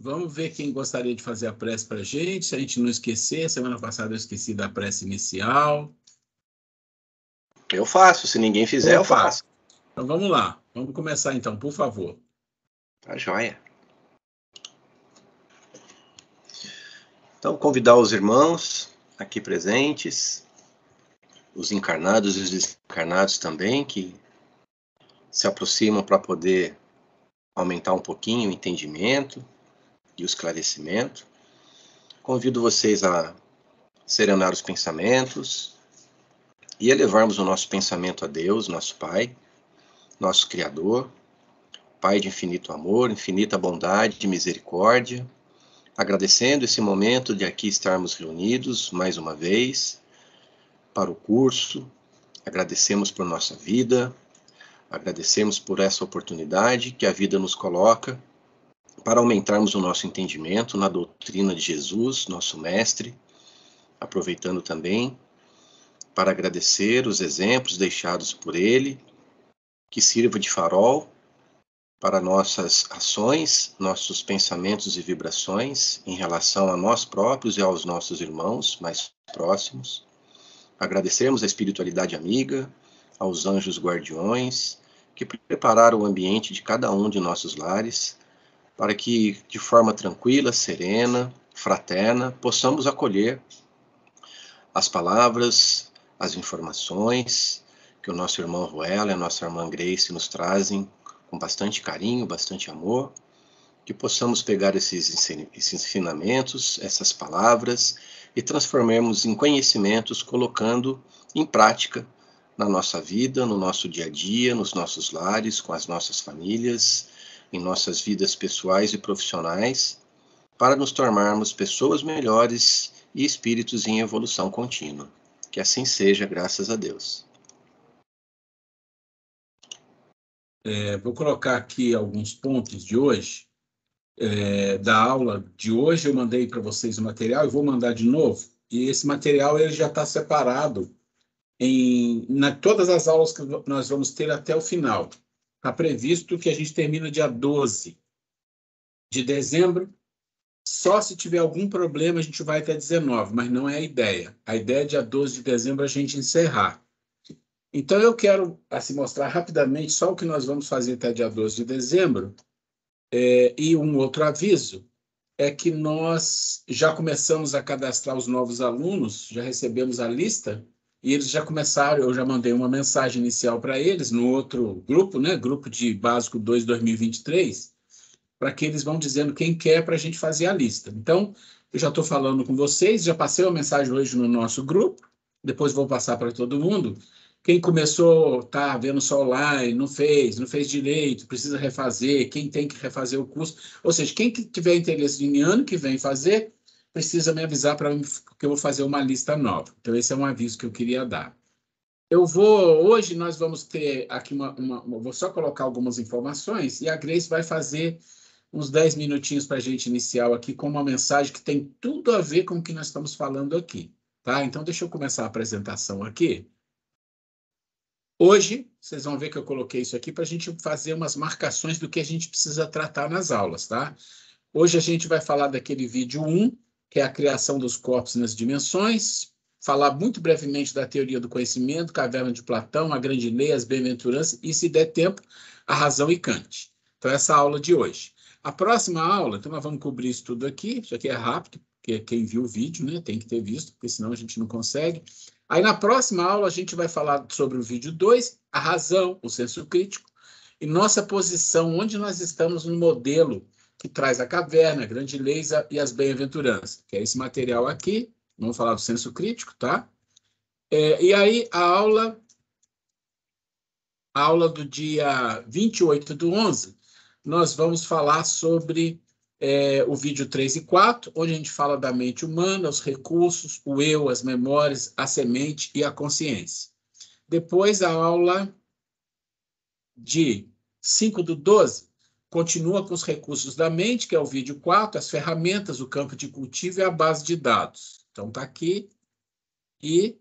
vamos ver quem gostaria de fazer a prece para a gente, se a gente não esquecer. Semana passada eu esqueci da prece inicial. Eu faço, se ninguém fizer, eu faço. Então vamos lá, vamos começar então, por favor. Tá joia. Então, convidar os irmãos aqui presentes, os encarnados e os desencarnados também, que se aproximam para poder aumentar um pouquinho o entendimento e o esclarecimento. Convido vocês a serenar os pensamentos e elevarmos o nosso pensamento a Deus, nosso Pai, nosso Criador, Pai de infinito amor, infinita bondade e misericórdia, agradecendo esse momento de aqui estarmos reunidos mais uma vez para o curso. Agradecemos por nossa vida, agradecemos por essa oportunidade que a vida nos coloca para aumentarmos o nosso entendimento na doutrina de Jesus, nosso Mestre, aproveitando também para agradecer os exemplos deixados por Ele, que sirva de farol para nossas ações, nossos pensamentos e vibrações em relação a nós próprios e aos nossos irmãos mais próximos. Agradecemos a espiritualidade amiga, aos anjos guardiões, que prepararam o ambiente de cada um de nossos lares, para que, de forma tranquila, serena, fraterna, possamos acolher as palavras, as informações que o nosso irmão Ruela e a nossa irmã Grace nos trazem com bastante carinho, bastante amor, que possamos pegar esses ensinamentos, essas palavras, e transformemos em conhecimentos, colocando em prática na nossa vida, no nosso dia a dia, nos nossos lares, com as nossas famílias, em nossas vidas pessoais e profissionais, para nos tornarmos pessoas melhores e espíritos em evolução contínua. Que assim seja, graças a Deus. Vou colocar aqui alguns pontos de hoje, da aula de hoje. Eu mandei para vocês o material e vou mandar de novo. E esse material ele já está separado em todas as aulas que nós vamos ter até o final. Está previsto que a gente termina dia 12 de dezembro. Só se tiver algum problema a gente vai até 19, mas não é a ideia. A ideia é dia 12 de dezembro a gente encerrar. Então eu quero assim, mostrar rapidamente só o que nós vamos fazer até dia 12 de dezembro. E um outro aviso é que nós já começamos a cadastrar os novos alunos, já recebemos a lista, e eles já começaram. Eu já mandei uma mensagem inicial para eles no outro grupo, né? Grupo de Básico 2 2023, para que eles vão dizendo quem quer para a gente fazer a lista. Então, eu já estou falando com vocês, já passei uma mensagem hoje no nosso grupo, depois vou passar para todo mundo. Quem começou, está vendo só online, não fez direito, precisa refazer, quem tem que refazer o curso. Ou seja, quem tiver interesse em ano que vem fazer, precisa me avisar para mim, porque eu vou fazer uma lista nova. Então, esse é um aviso que eu queria dar. Hoje nós vamos ter aqui vou só colocar algumas informações e a Grace vai fazer uns 10 minutinhos para a gente iniciar aqui com uma mensagem que tem tudo a ver com o que nós estamos falando aqui. Tá? Então, deixa eu começar a apresentação aqui. Hoje, vocês vão ver que eu coloquei isso aqui para a gente fazer umas marcações do que a gente precisa tratar nas aulas, tá? Hoje a gente vai falar daquele vídeo 1, que é a criação dos corpos nas dimensões, falar muito brevemente da teoria do conhecimento, Caverna de Platão, a grande lei, as bem-aventuranças e, se der tempo, a razão e Kant. Então, essa é a aula de hoje. A próxima aula, então nós vamos cobrir isso tudo aqui, isso aqui é rápido, porque quem viu o vídeo, né, tem que ter visto, porque senão a gente não consegue. Aí, na próxima aula, a gente vai falar sobre o vídeo 2, a razão, o senso crítico, e nossa posição, onde nós estamos no modelo que traz a caverna, a grande lei e as bem-aventuranças, que é esse material aqui. Vamos falar do senso crítico, tá? E aí, a aula do dia 28/11, nós vamos falar sobre o vídeo 3 e 4, onde a gente fala da mente humana, os recursos, o eu, as memórias, a semente e a consciência. Depois, a aula de 5/12 continua com os recursos da mente, que é o vídeo 4, as ferramentas, o campo de cultivo e a base de dados. Então, está aqui. E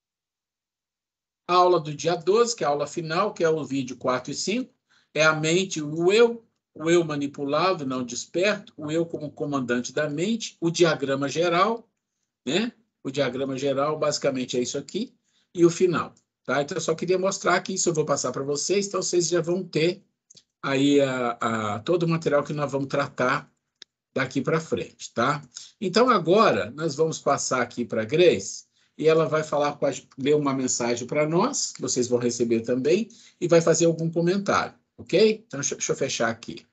a aula do dia 12, que é a aula final, que é o vídeo 4 e 5, é a mente, o eu, o eu manipulável, não desperto, o eu como comandante da mente, o diagrama geral, né? O diagrama geral basicamente é isso aqui, e o final. Tá? Então, eu só queria mostrar que isso eu vou passar para vocês, então vocês já vão ter aí todo o material que nós vamos tratar daqui para frente, tá? Então, agora, nós vamos passar aqui para a Grace, e ela vai falar, ler uma mensagem para nós, que vocês vão receber também, e vai fazer algum comentário, ok? Então, deixa eu fechar aqui.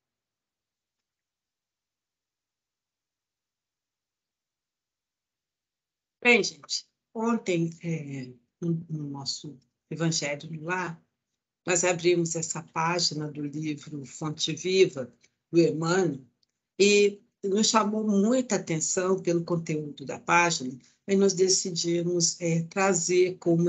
Bem, gente, ontem, no nosso Evangelho no Lar, nós abrimos essa página do livro Fonte Viva, do Emmanuel, e nos chamou muita atenção pelo conteúdo da página, e nós decidimos trazer como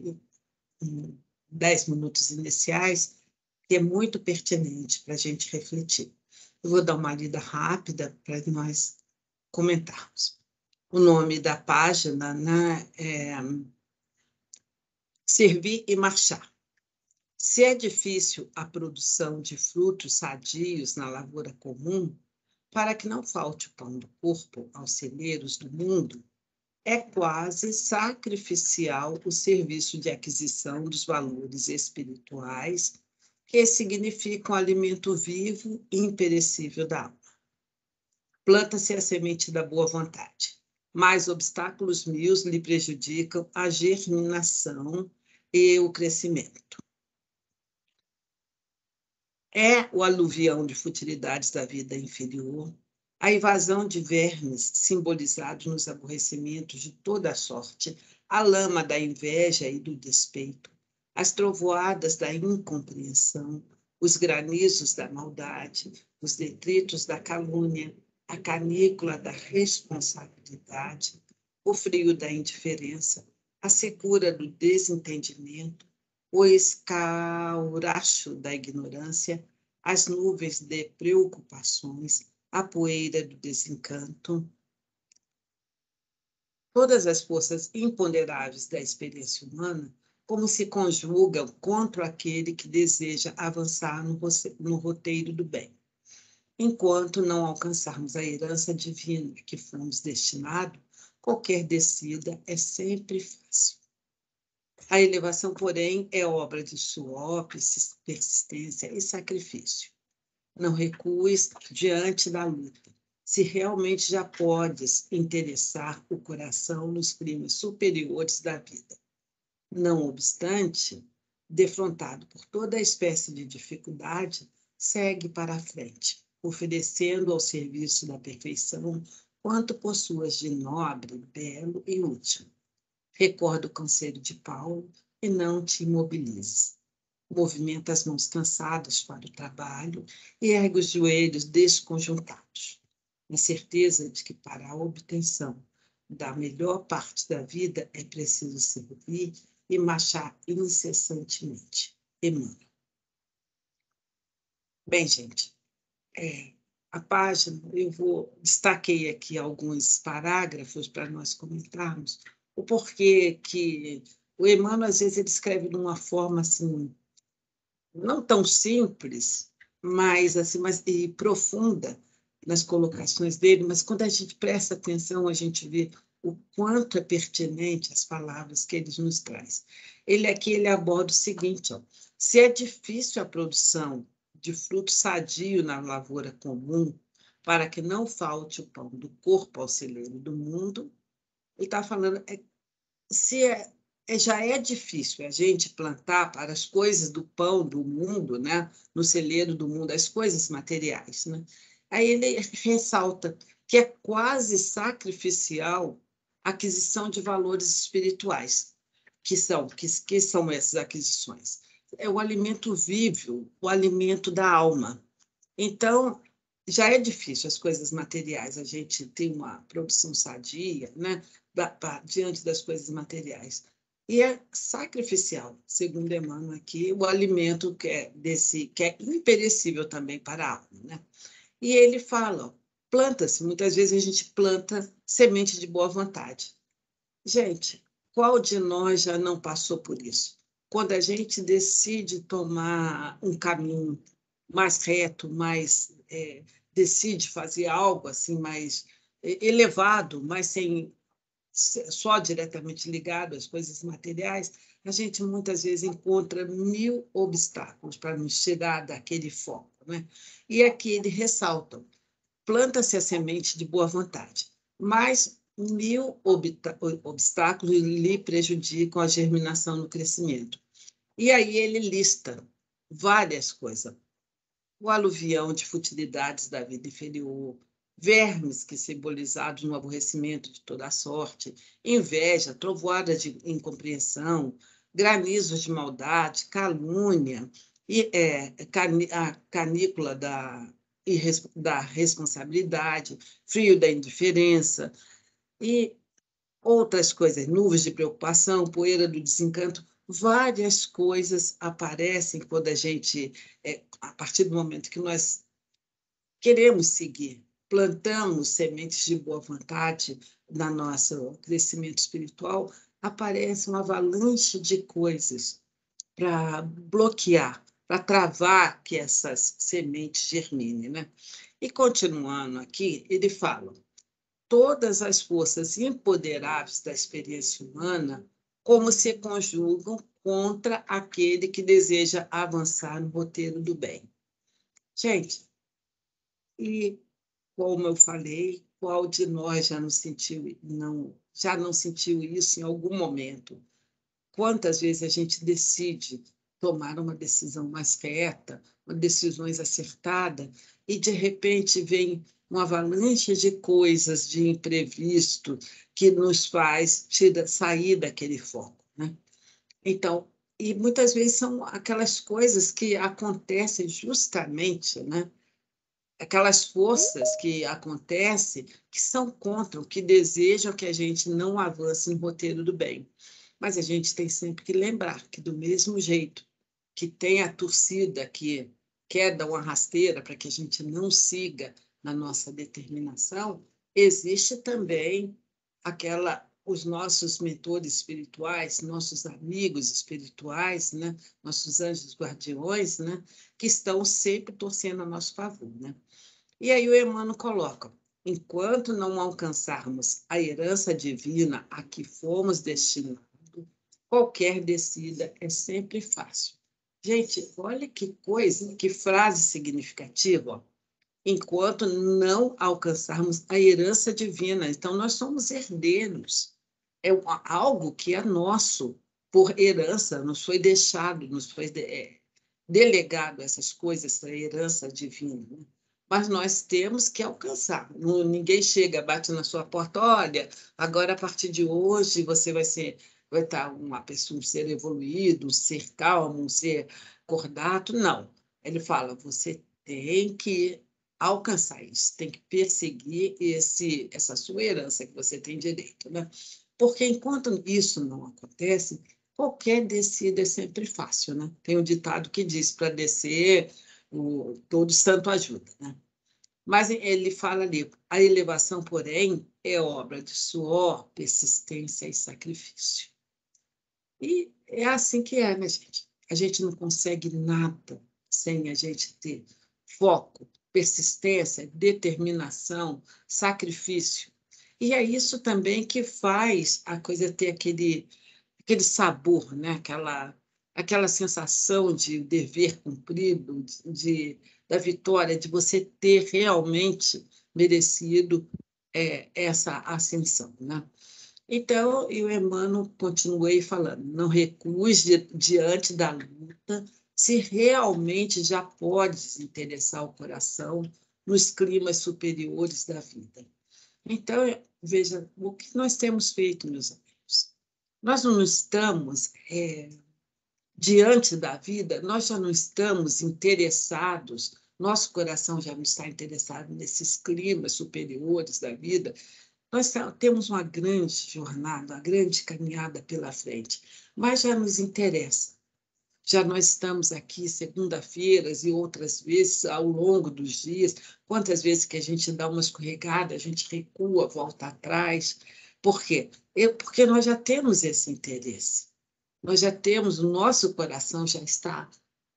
10 minutos iniciais, que é muito pertinente para a gente refletir. Eu vou dar uma lida rápida para nós comentarmos. O nome da página, né, é Servir e Marchar. Se é difícil a produção de frutos sadios na lavoura comum, para que não falte o pão do corpo aos celeiros do mundo, é quase sacrificial o serviço de aquisição dos valores espirituais, que significam alimento vivo e imperecível da alma. Planta-se a semente da boa vontade, mas obstáculos mil lhe prejudicam a germinação e o crescimento. É o aluvião de futilidades da vida inferior, a invasão de vermes simbolizados nos aborrecimentos de toda a sorte, a lama da inveja e do despeito, as trovoadas da incompreensão, os granizos da maldade, os detritos da calúnia, a canícula da responsabilidade, o frio da indiferença, a secura do desentendimento, o escauracho da ignorância, as nuvens de preocupações, a poeira do desencanto. Todas as forças imponderáveis da experiência humana, como se conjugam contra aquele que deseja avançar no roteiro do bem. Enquanto não alcançarmos a herança divina que fomos destinados, qualquer descida é sempre fácil. A elevação, porém, é obra de suor, persistência e sacrifício. Não recues diante da luta, se realmente já podes interessar o coração nos crimes superiores da vida. Não obstante, defrontado por toda espécie de dificuldade, segue para a frente, oferecendo ao serviço da perfeição quanto possuas de nobre, belo e útil. Recorda o conselho de Paulo e não te imobilizes. Movimenta as mãos cansadas para o trabalho e ergue os joelhos desconjuntados, na certeza de que para a obtenção da melhor parte da vida é preciso servir e marchar incessantemente. Emmanuel. Bem, gente, a página, destaquei aqui alguns parágrafos para nós comentarmos o porquê que o Emmanuel, às vezes, ele escreve de uma forma assim, não tão simples, mas e profunda nas colocações dele, mas quando a gente presta atenção, a gente vê o quanto é pertinente as palavras que ele nos traz. Ele aborda o seguinte, se é difícil a produção de fruto sadio na lavoura comum, para que não falte o pão do corpo ao celeiro do mundo, ele está falando, já é difícil a gente plantar para as coisas do pão do mundo, né? No celeiro do mundo, as coisas materiais. Né? Aí ele ressalta que é quase sacrificial a aquisição de valores espirituais. Que são essas aquisições? É o alimento vivo, o alimento da alma. Então, já é difícil as coisas materiais, a gente tem uma produção sadia, né, diante das coisas materiais. E é sacrificial, segundo Emmanuel aqui, o alimento que é imperecível também para a alma. Né? E ele fala, planta-se, muitas vezes a gente planta semente de boa vontade. Gente, qual de nós já não passou por isso? Quando a gente decide tomar um caminho mais reto, mais decide fazer algo assim mais elevado, mas sem só diretamente ligado às coisas materiais, a gente muitas vezes encontra 1000 obstáculos para nos tirar daquele foco, né? E aqui ele ressalta: planta-se a semente de boa vontade, mas 1000 obstáculos lhe prejudicam a germinação no crescimento. E aí ele lista várias coisas: o aluvião de futilidades da vida inferior, vermes que simbolizados no aborrecimento de toda a sorte, inveja, trovoada de incompreensão, granizos de maldade, calúnia, e a canícula da responsabilidade, frio da indiferença e outras coisas, nuvens de preocupação, poeira do desencanto. Várias coisas aparecem quando a gente, a partir do momento que nós queremos seguir, plantamos sementes de boa vontade no nosso crescimento espiritual, aparece uma avalanche de coisas para bloquear, para travar que essas sementes germinem, né? E continuando aqui, ele fala: todas as forças empoderáveis da experiência humana como se conjugam contra aquele que deseja avançar no roteiro do bem. Gente, e como eu falei, qual de nós já não sentiu isso em algum momento? Quantas vezes a gente decide tomar uma decisão mais reta, uma decisão acertada, e de repente vem uma avalanche de coisas, de imprevisto, que nos faz sair daquele foco, né? Então, e muitas vezes são aquelas coisas que acontecem justamente, né? Aquelas forças que acontecem, que são contra, que desejam que a gente não avance no roteiro do bem. Mas a gente tem sempre que lembrar que, do mesmo jeito que tem a torcida que quer dar uma rasteira para que a gente não siga na nossa determinação, existe também os nossos mentores espirituais, nossos amigos espirituais, né? Nossos anjos guardiões, né? Que estão sempre torcendo a nosso favor, né? E aí o Emmanuel coloca: enquanto não alcançarmos a herança divina a que fomos destinados, qualquer descida é sempre fácil. Gente, olha que coisa, que frase significativa, ó. Enquanto não alcançarmos a herança divina. Então, nós somos herdeiros. É algo que é nosso, por herança, nos foi deixado, nos foi delegado essas coisas, essa herança divina, né? Mas nós temos que alcançar. Ninguém chega, bate na sua porta: olha, agora a partir de hoje você vai estar uma pessoa, um ser evoluído, um ser calmo, um ser cordato. Não. Ele fala: você tem que alcançar isso, tem que perseguir essa sua herança que você tem direito, né? Porque enquanto isso não acontece, qualquer descida é sempre fácil, né? Tem um ditado que diz: para descer, todo santo ajuda, né? Mas ele fala ali: a elevação, porém, é obra de suor, persistência e sacrifício. E é assim que é, né, gente? A gente não consegue nada sem a gente ter foco, persistência, determinação, sacrifício. E é isso também que faz a coisa ter aquele sabor, né? Aquela sensação de dever cumprido, da vitória, de você ter realmente merecido essa ascensão, né? Então, eu, Emmanuel, continuei falando: não recuse diante da luta, se realmente já pode desinteressar o coração nos climas superiores da vida. Então, veja, o que nós temos feito, meus amigos? Nós não estamos, diante da vida, nós já não estamos interessados, nosso coração já não está interessado nesses climas superiores da vida. Nós temos uma grande jornada, uma grande caminhada pela frente, mas já nos interessa. Já nós estamos aqui segunda-feiras e outras vezes ao longo dos dias. Quantas vezes que a gente dá uma escorregada, a gente recua, volta atrás. Por quê? Porque nós já temos esse interesse. Nós já temos, o nosso coração já está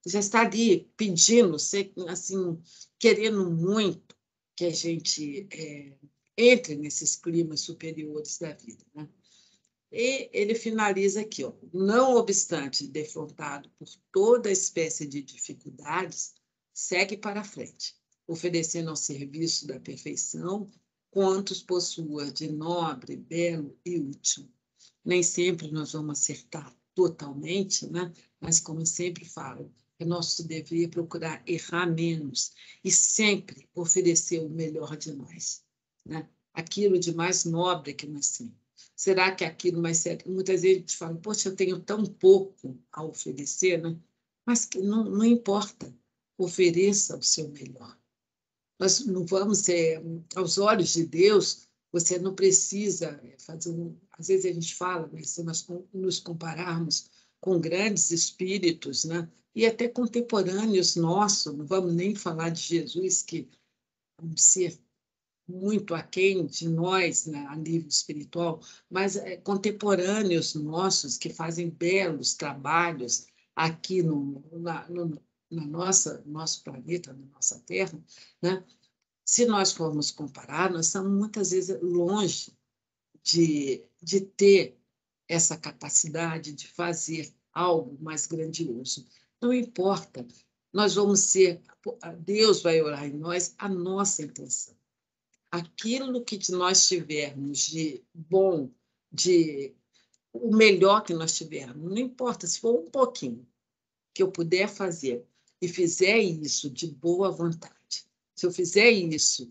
já está ali pedindo, assim, querendo muito que a gente entre nesses climas superiores da vida, né? E ele finaliza aqui, ó, não obstante defrontado por toda espécie de dificuldades, segue para frente, oferecendo ao serviço da perfeição quantos possua de nobre, belo e útil. Nem sempre nós vamos acertar totalmente, né? Mas, como eu sempre falo, é nosso dever procurar errar menos e sempre oferecer o melhor de nós, né? Aquilo de mais nobre que nós temos. Será que aquilo mais sério? Muitas vezes a gente fala, poxa, eu tenho tão pouco a oferecer, né? Mas que não importa, ofereça o seu melhor. Nós não vamos ser, aos olhos de Deus, você não precisa fazer às vezes a gente fala, mas se nós nos compararmos com grandes espíritos, né? E até contemporâneos nossos, não vamos nem falar de Jesus, que é um ser muito aquém de nós, né, a nível espiritual, mas contemporâneos nossos que fazem belos trabalhos aqui no nosso planeta, na nossa Terra, né? Se nós formos comparar, nós estamos muitas vezes longe de ter essa capacidade de fazer algo mais grandioso. Não importa, nós vamos ser, Deus vai orar em nós a nossa intenção. Aquilo que nós tivermos de bom, de o melhor que nós tivermos, não importa se for um pouquinho que eu puder fazer e fizer isso de boa vontade, se eu fizer isso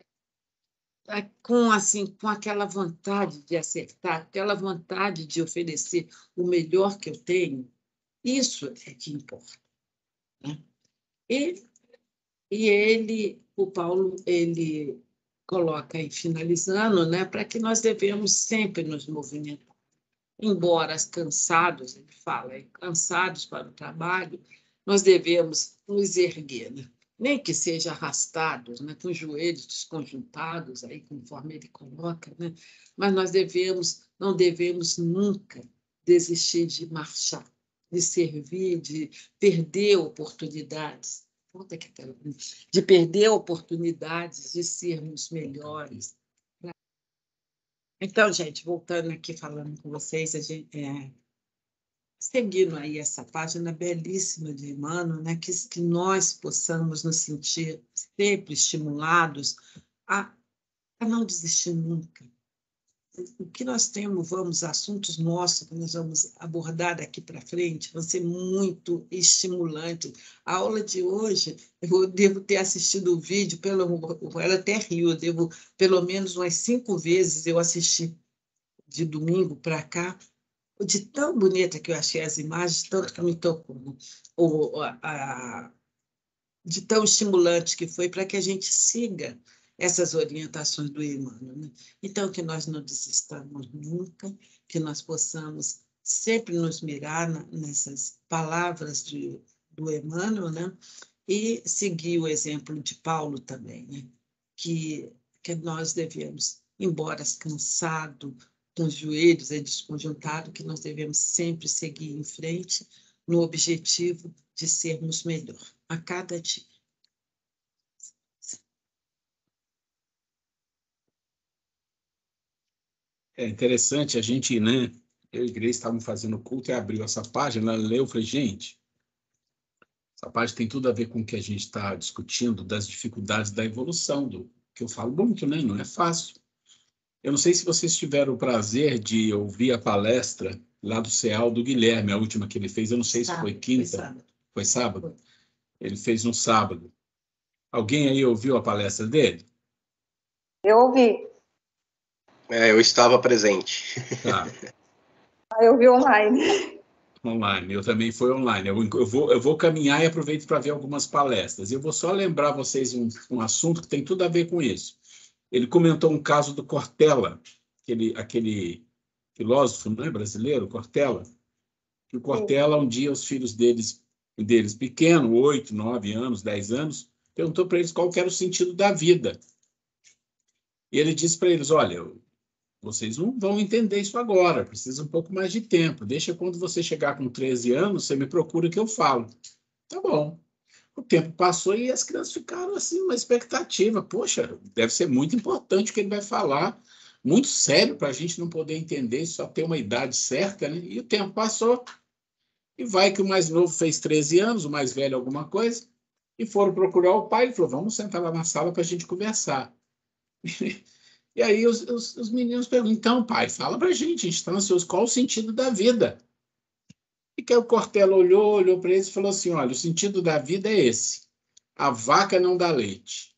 com aquela vontade de acertar, aquela vontade de oferecer o melhor que eu tenho, isso é que importa, né? O Paulo, ele coloca aí, finalizando, né, para que nós devemos sempre nos movimentar. Embora cansados, ele fala, cansados para o trabalho, nós devemos nos erguer, né? Nem que seja arrastados, né, com os joelhos desconjuntados, aí, conforme ele coloca, né? Mas nós não devemos nunca desistir de marchar, de servir, de perder oportunidades. De perder oportunidades de sermos melhores. Então, gente, voltando aqui, falando com vocês, a gente, seguindo aí essa página belíssima de Emmanuel, né, que nós possamos nos sentir sempre estimulados a não desistir nunca. O que nós temos, assuntos nossos que nós vamos abordar daqui para frente, vão ser muito estimulantes. A aula de hoje, eu devo ter assistido o vídeo, ela até riu, eu devo, pelo menos umas 5 vezes eu assisti de domingo para cá, de tão bonita que eu achei as imagens, tanto que me tocou, né? De tão estimulante que foi para que a gente siga essas orientações do Emmanuel, né? Então, que nós não desistamos nunca, que nós possamos sempre nos mirar nessas palavras do Emmanuel, né? E seguir o exemplo de Paulo também, né? Que nós devemos, embora cansado, com os joelhos desconjuntados, que nós devemos sempre seguir em frente no objetivo de sermos melhor a cada dia. É interessante a gente, né? Eu e a Grace estavam fazendo culto e abriu essa página, ela leu, eu falei, gente, essa página tem tudo a ver com o que a gente está discutindo das dificuldades da evolução, que eu falo muito, né? Não é fácil. Eu não sei se vocês tiveram o prazer de ouvir a palestra lá do CEAL do Guilherme, a última que ele fez, eu não sei se foi quinta, foi sábado? Ele fez no sábado. Alguém aí ouviu a palestra dele? Eu ouvi. Eu estava presente. Tá. Eu vi online. Online, eu também fui online. Eu vou caminhar e aproveito para ver algumas palestras. Eu vou só lembrar vocês um assunto que tem tudo a ver com isso. Ele comentou um caso do Cortella, aquele filósofo, não é, brasileiro, Cortella, que o Cortella, um dia, os filhos deles pequenos, 8, 9 anos, 10 anos, perguntou para eles qual que era o sentido da vida. E ele disse para eles, olha, vocês não vão entender isso agora, precisa um pouco mais de tempo. Deixa quando você chegar com 13 anos, você me procura que eu falo. Tá bom. O tempo passou e as crianças ficaram assim, uma expectativa. Poxa, deve ser muito importante o que ele vai falar, muito sério para a gente não poder entender, só ter uma idade certa, né? E o tempo passou, e vai que o mais novo fez 13 anos, o mais velho alguma coisa, e foram procurar o pai, ele falou, vamos sentar lá na sala para a gente conversar. E aí os meninos perguntam, então, pai, fala para a gente está ansioso, qual o sentido da vida? E que aí o Cortella olhou para eles e falou assim, olha, o sentido da vida é esse, a vaca não dá leite.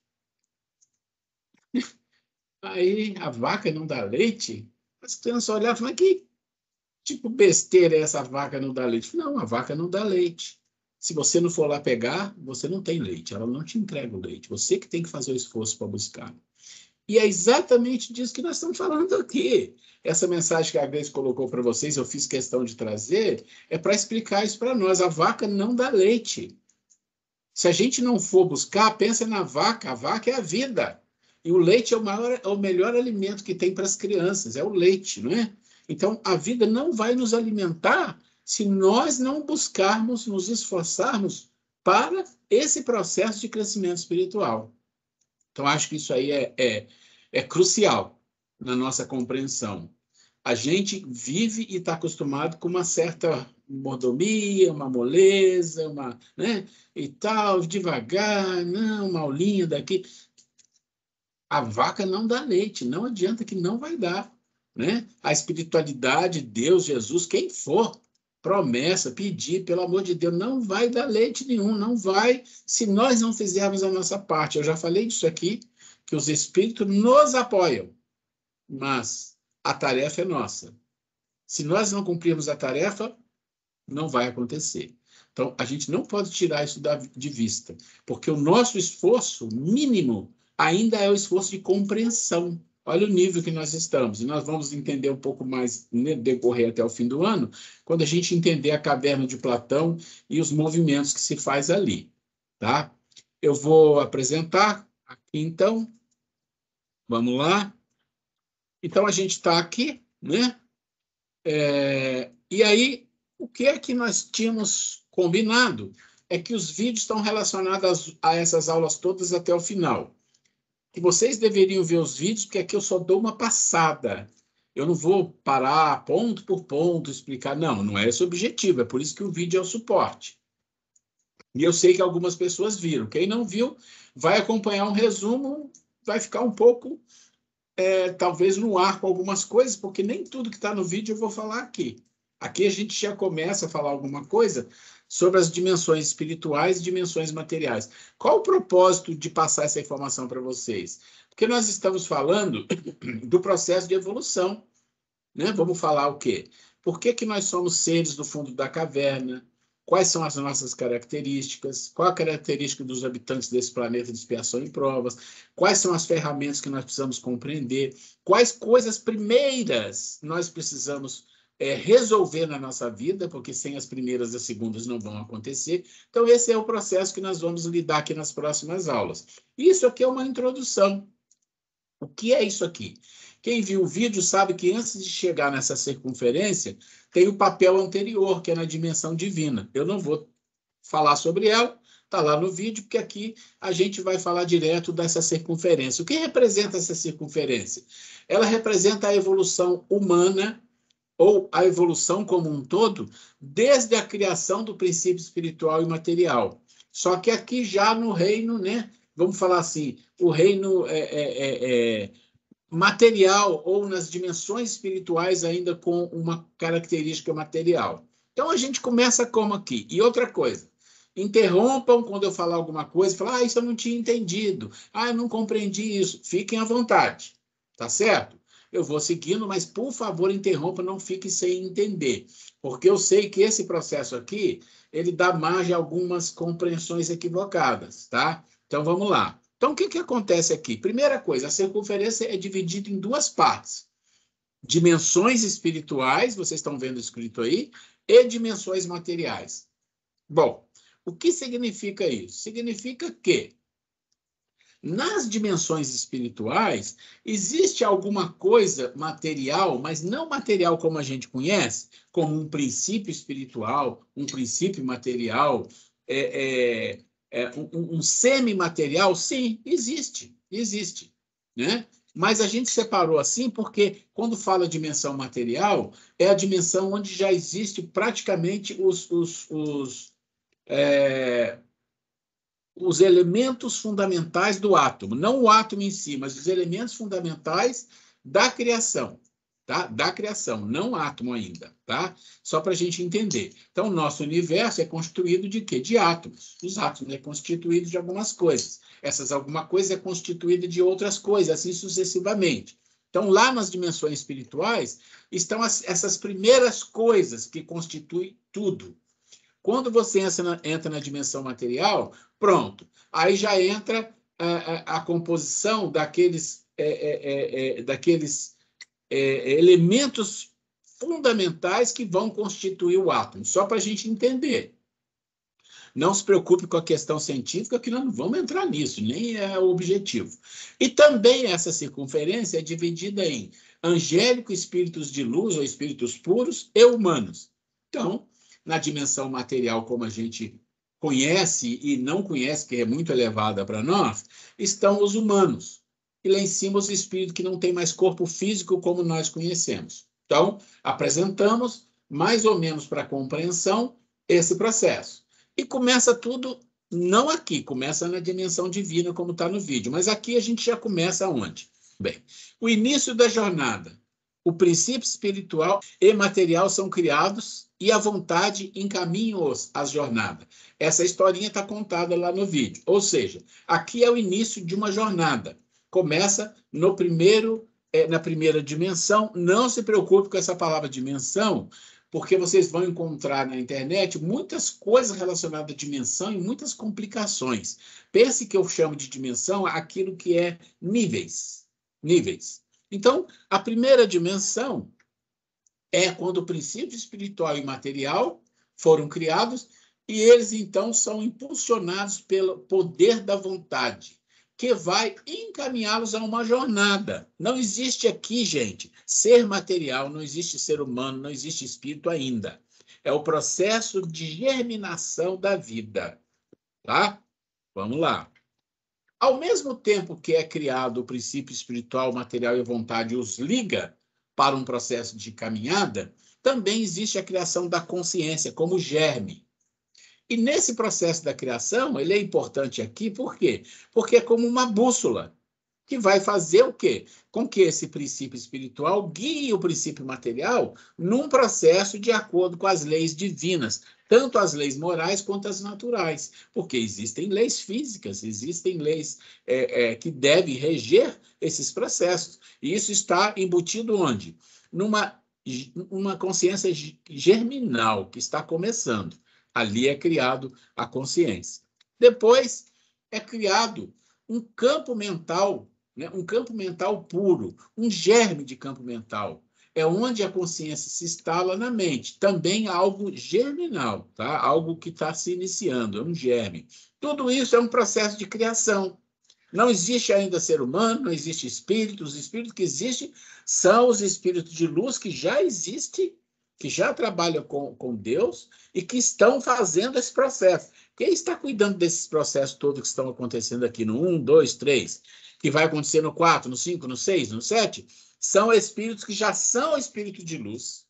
Aí, a vaca não dá leite? As crianças olhavam e falavam, que tipo besteira é essa vaca não dá leite? Não, a vaca não dá leite. Se você não for lá pegar, você não tem leite, ela não te entrega o leite, você que tem que fazer o esforço para buscar. E é exatamente disso que nós estamos falando aqui. Essa mensagem que a Grace colocou para vocês, eu fiz questão de trazer, é para explicar isso para nós. A vaca não dá leite. Se a gente não for buscar, pensa na vaca. A vaca é a vida. E o leite é o melhor alimento que tem para as crianças, é o leite, não é? Então, a vida não vai nos alimentar se nós não buscarmos, nos esforçarmos para esse processo de crescimento espiritual. Então, acho que isso aí é crucial na nossa compreensão. A gente vive e está acostumado com uma certa mordomia, uma moleza, né, e tal, devagar, não, uma aulinha daqui. A vaca não dá leite, não adianta que não vai dar. Né? A espiritualidade, Deus, Jesus, quem for, promessa, pedir, pelo amor de Deus, não vai dar leite nenhum, não vai, se nós não fizermos a nossa parte. Eu já falei disso aqui, que os espíritos nos apoiam, mas a tarefa é nossa. Se nós não cumprirmos a tarefa, não vai acontecer. Então, a gente não pode tirar isso de vista, porque o nosso esforço mínimo ainda é o esforço de compreensão. Olha o nível que nós estamos. E nós vamos entender um pouco mais no decorrer até o fim do ano, quando a gente entender a caverna de Platão e os movimentos que se faz ali. Tá? Eu vou apresentar aqui, então. Vamos lá. Então, a gente está aqui, né? E aí, o que é que nós tínhamos combinado é que os vídeos estão relacionados a essas aulas todas até o final. Que vocês deveriam ver os vídeos, porque aqui eu só dou uma passada. Eu não vou parar ponto por ponto, explicar. Não, não é esse o objetivo. É por isso que o vídeo é o suporte. E eu sei que algumas pessoas viram. Quem não viu, vai acompanhar um resumo, vai ficar um pouco, talvez, no ar com algumas coisas, porque nem tudo que está no vídeo eu vou falar aqui. Aqui a gente já começa a falar alguma coisa sobre as dimensões espirituais e dimensões materiais. Qual o propósito de passar essa informação para vocês? Porque nós estamos falando do processo de evolução. Né? Vamos falar o quê? Por que nós somos seres do fundo da caverna? Quais são as nossas características? Qual a característica dos habitantes desse planeta de expiação e provas? Quais são as ferramentas que nós precisamos compreender? Quais coisas primeiras nós precisamos resolver na nossa vida, porque sem as primeiras e as segundas não vão acontecer. Então, esse é o processo que nós vamos lidar aqui nas próximas aulas. Isso aqui é uma introdução. O que é isso aqui? Quem viu o vídeo sabe que antes de chegar nessa circunferência, tem o papel anterior, que é na dimensão divina. Eu não vou falar sobre ela, está lá no vídeo, porque aqui a gente vai falar direto dessa circunferência. O que representa essa circunferência? Ela representa a evolução humana, ou a evolução como um todo, desde a criação do princípio espiritual e material. Só que aqui já no reino, né, vamos falar assim, o reino material, ou nas dimensões espirituais ainda com uma característica material. Então a gente começa como aqui. E outra coisa, interrompam quando eu falar alguma coisa, falar, isso eu não tinha entendido, eu não compreendi isso. Fiquem à vontade, tá certo? Eu vou seguindo, mas, por favor, interrompa, não fique sem entender, porque eu sei que esse processo aqui, ele dá margem a algumas compreensões equivocadas, tá? Então, vamos lá. Então, o que acontece aqui? Primeira coisa, a circunferência é dividida em duas partes. Dimensões espirituais, vocês estão vendo escrito aí, e dimensões materiais. Bom, o que significa isso? Significa que nas dimensões espirituais, existe alguma coisa material, mas não material como a gente conhece, como um princípio espiritual, um princípio material, um semimaterial? Sim, existe, né? Mas a gente separou assim porque, quando fala dimensão material, é a dimensão onde já existe praticamente os elementos fundamentais do átomo. Não o átomo em si, mas os elementos fundamentais da criação. Tá? Da criação, não átomo ainda. Tá? Só para a gente entender. Então, o nosso universo é constituído de quê? De átomos. Os átomos é constituído de algumas coisas. Essas alguma coisa é constituída de outras coisas, assim sucessivamente. Então, lá nas dimensões espirituais, estão essas primeiras coisas que constituem tudo. Quando você entra na dimensão material, pronto. Aí já entra a composição daqueles elementos fundamentais que vão constituir o átomo. Só para a gente entender. Não se preocupe com a questão científica, que nós não vamos entrar nisso, nem é o objetivo. E também essa circunferência é dividida em angélico, espíritos de luz, ou espíritos puros, e humanos. Então, na dimensão material, como a gente conhece e não conhece, que é muito elevada para nós, estão os humanos. E lá em cima os espíritos que não têm mais corpo físico como nós conhecemos. Então, apresentamos, mais ou menos para compreensão, esse processo. E começa tudo, não aqui, começa na dimensão divina, como está no vídeo, mas aqui a gente já começa onde? Bem, o início da jornada. O princípio espiritual e material são criados e a vontade encaminha-os às jornadas. Essa historinha está contada lá no vídeo. Ou seja, aqui é o início de uma jornada. Começa no na primeira dimensão. Não se preocupe com essa palavra dimensão, porque vocês vão encontrar na internet muitas coisas relacionadas à dimensão e muitas complicações. Pense que eu chamo de dimensão aquilo que é níveis. Níveis. Então, a primeira dimensão é quando o princípio espiritual e material foram criados e eles, então, são impulsionados pelo poder da vontade, que vai encaminhá-los a uma jornada. Não existe aqui, gente, ser material, não existe ser humano, não existe espírito ainda. É o processo de germinação da vida. Tá? Vamos lá. Ao mesmo tempo que é criado o princípio espiritual, material e vontade os liga para um processo de caminhada, também existe a criação da consciência como germe. E nesse processo da criação, ele é importante aqui, por quê? Porque é como uma bússola, que vai fazer o quê? Com que esse princípio espiritual guie o princípio material num processo de acordo com as leis divinas, tanto as leis morais quanto as naturais, porque existem leis físicas, existem leis que devem reger esses processos. E isso está embutido onde? Numa consciência germinal que está começando. Ali é criado a consciência. Depois é criado um campo mental, né? Um campo mental puro, um germe de campo mental. É onde a consciência se instala na mente. Também algo germinal, tá? Algo que está se iniciando, é um germe. Tudo isso é um processo de criação. Não existe ainda ser humano, não existe espírito. Os espíritos que existem são os espíritos de luz que já existem, que já trabalham com Deus e que estão fazendo esse processo. Quem está cuidando desses processos todos que estão acontecendo aqui no 1, 2, 3, que vai acontecer no 4, no 5, no 6, no 7, são espíritos que já são espíritos de luz,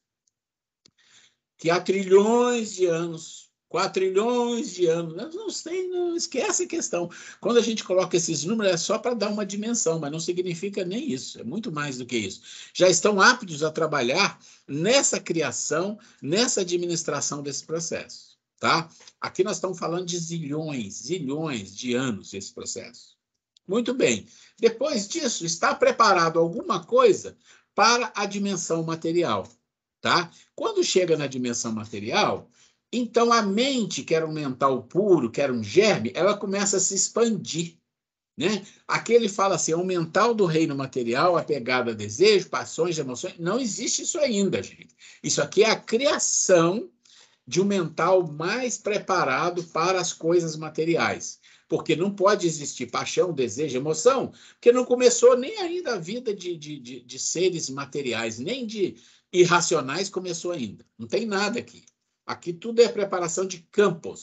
que há trilhões de anos, 4 trilhões de anos, não esquece a questão. Quando a gente coloca esses números, é só para dar uma dimensão, mas não significa nem isso, é muito mais do que isso. Já estão aptos a trabalhar nessa criação, nessa administração desse processo. Tá? Aqui nós estamos falando de zilhões de anos esse processo. Muito bem. Depois disso, está preparado alguma coisa para a dimensão material. Tá? Quando chega na dimensão material, então a mente, que era um mental puro, que era um germe, ela começa a se expandir. Né? Aqui ele fala assim, o mental do reino material, apegado a desejo, paixões, emoções, não existe isso ainda, gente. Isso aqui é a criação de um mental mais preparado para as coisas materiais. Porque não pode existir paixão, desejo, emoção, porque não começou nem ainda a vida de seres materiais, nem de irracionais começou ainda. Não tem nada aqui. Aqui tudo é preparação de campos.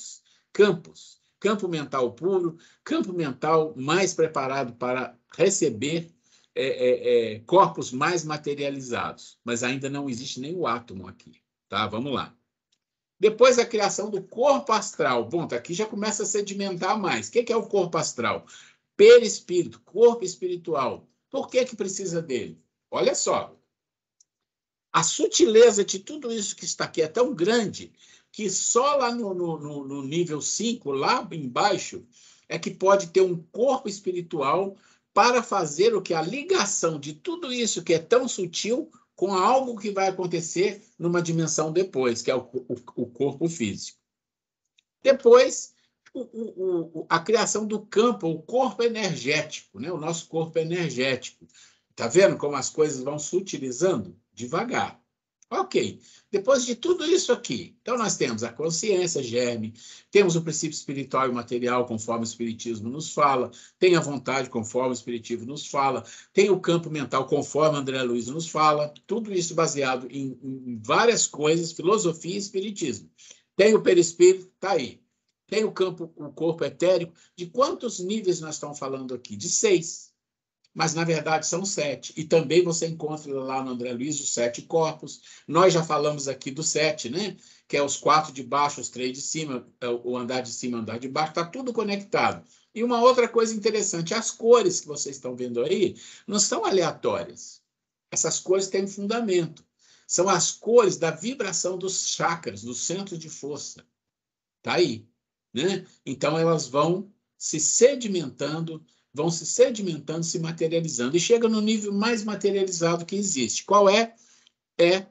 campos. Campo mental puro, campo mental mais preparado para receber corpos mais materializados. Mas ainda não existe nem o átomo aqui. Tá? Vamos lá. Depois a criação do corpo astral. Bom, aqui já começa a sedimentar mais. O que é o corpo astral? Perispírito, corpo espiritual. Por que precisa dele? Olha só. A sutileza de tudo isso que está aqui é tão grande que só lá no nível 5, lá embaixo, é que pode ter um corpo espiritual para fazer o que? A ligação de tudo isso que é tão sutil com algo que vai acontecer numa dimensão depois, que é o corpo físico. Depois, a criação do campo, o corpo energético, né? O nosso corpo energético. Está vendo como as coisas vão sutilizando? Devagar. Ok. Depois de tudo isso aqui, então nós temos a consciência, germe, temos o princípio espiritual e material, conforme o Espiritismo nos fala, tem a vontade, conforme o Espiritismo nos fala, tem o campo mental, conforme André Luiz nos fala, tudo isso baseado em várias coisas, filosofia e Espiritismo. Tem o perispírito, está aí. Tem o corpo etérico. De quantos níveis nós estamos falando aqui? De 6. Mas, na verdade, são 7. E também você encontra lá no André Luiz os 7 corpos. Nós já falamos aqui do 7, né? Que é os 4 de baixo, os 3 de cima, o andar de cima, o andar de baixo. Está tudo conectado. E uma outra coisa interessante, as cores que vocês estão vendo aí não são aleatórias. Essas cores têm um fundamento. São as cores da vibração dos chakras, do centro de força. Está aí. Né? Então, elas vão se sedimentando, se materializando. E chega no nível mais materializado que existe. Qual é? É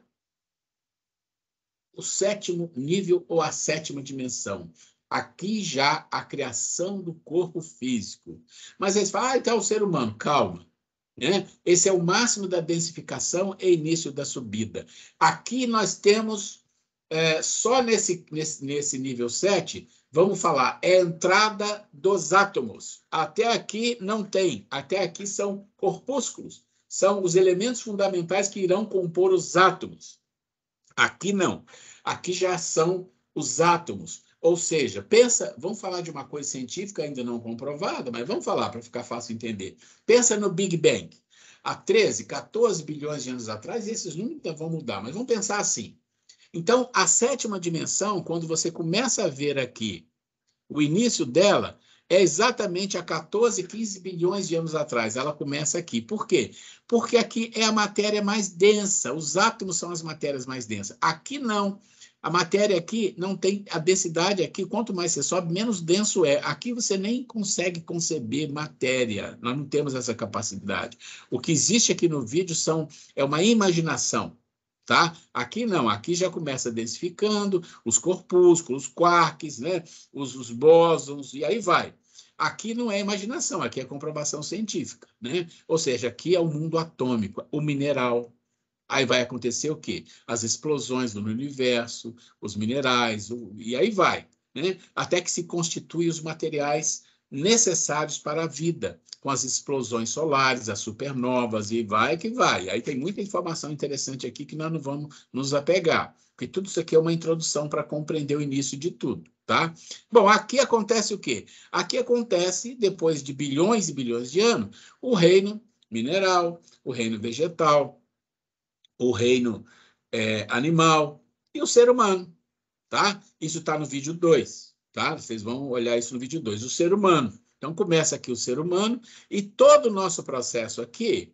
o 7º nível ou a 7ª dimensão. Aqui já a criação do corpo físico. Mas eles falam, então é o ser humano. Calma. Né? Esse é o máximo da densificação e início da subida. Aqui nós temos, só nesse nível 7, vamos falar, é a entrada dos átomos. Até aqui não tem. Até aqui são corpúsculos. São os elementos fundamentais que irão compor os átomos. Aqui não. Aqui já são os átomos. Ou seja, pensa, vamos falar de uma coisa científica ainda não comprovada, mas vamos falar para ficar fácil entender. Pensa no Big Bang. Há 13, 14 bilhões de anos atrás, esses números vão mudar, mas vamos pensar assim. Então, a 7ª dimensão, quando você começa a ver aqui o início dela, é exatamente há 14, 15 bilhões de anos atrás. Ela começa aqui. Por quê? Porque aqui é a matéria mais densa. Os átomos são as matérias mais densas. Aqui não. A matéria aqui não tem a densidade aqui. Quanto mais você sobe, menos denso é. Aqui você nem consegue conceber matéria. Nós não temos essa capacidade. O que existe aqui no vídeo é uma imaginação. Tá? Aqui não, aqui já começa densificando os corpúsculos, os quarks, né? os bósons, e aí vai. Aqui não é imaginação, aqui é comprovação científica, né? Ou seja, aqui é o mundo atômico, o mineral. Aí vai acontecer o quê? As explosões no universo, os minerais, e aí vai, né? Até que se constituem os materiais necessários para a vida, com as explosões solares, as supernovas, e vai que vai. Aí tem muita informação interessante aqui que nós não vamos nos apegar, porque tudo isso aqui é uma introdução para compreender o início de tudo, tá? Bom, aqui acontece o quê? Aqui acontece, depois de bilhões e bilhões de anos, o reino mineral, o reino vegetal, o reino animal e o ser humano, tá? Isso está no vídeo 2, tá? Vocês vão olhar isso no vídeo 2, o ser humano. Então, começa aqui o ser humano e todo o nosso processo aqui,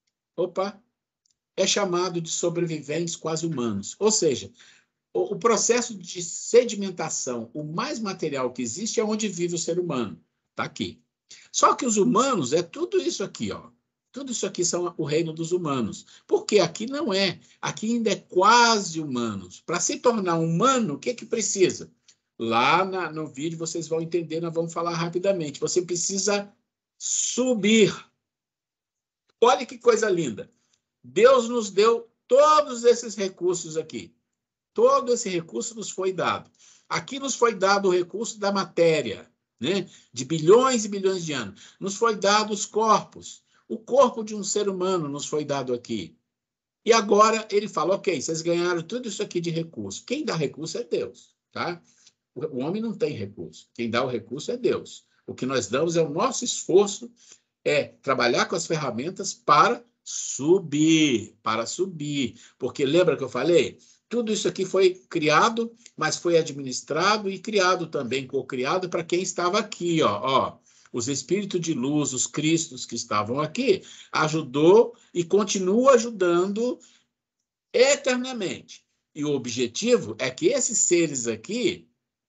é chamado de sobreviventes quase humanos. Ou seja, o processo de sedimentação, o mais material que existe é onde vive o ser humano. Está aqui. Só que os humanos é tudo isso aqui, ó. Tudo isso aqui são o reino dos humanos. Porque aqui não é. Aqui ainda é quase humanos. Para se tornar humano, o que precisa? Lá no vídeo vocês vão entender, nós vamos falar rapidamente. Você precisa subir. Olha que coisa linda. Deus nos deu todos esses recursos aqui. Todo esse recurso nos foi dado. Aqui nos foi dado o recurso da matéria, né? De bilhões e bilhões de anos. Nos foi dado os corpos. O corpo de um ser humano nos foi dado aqui. E agora ele fala, ok, vocês ganharam tudo isso aqui de recurso. Quem dá recurso é Deus, tá? O homem não tem recurso. Quem dá o recurso é Deus. O que nós damos é o nosso esforço, é trabalhar com as ferramentas para subir. Porque lembra que eu falei? Tudo isso aqui foi criado, mas foi administrado e criado também, co-criado para quem estava aqui, ó. Os espíritos de luz, os cristos que estavam aqui, ajudou e continua ajudando eternamente. E o objetivo é que esses seres aqui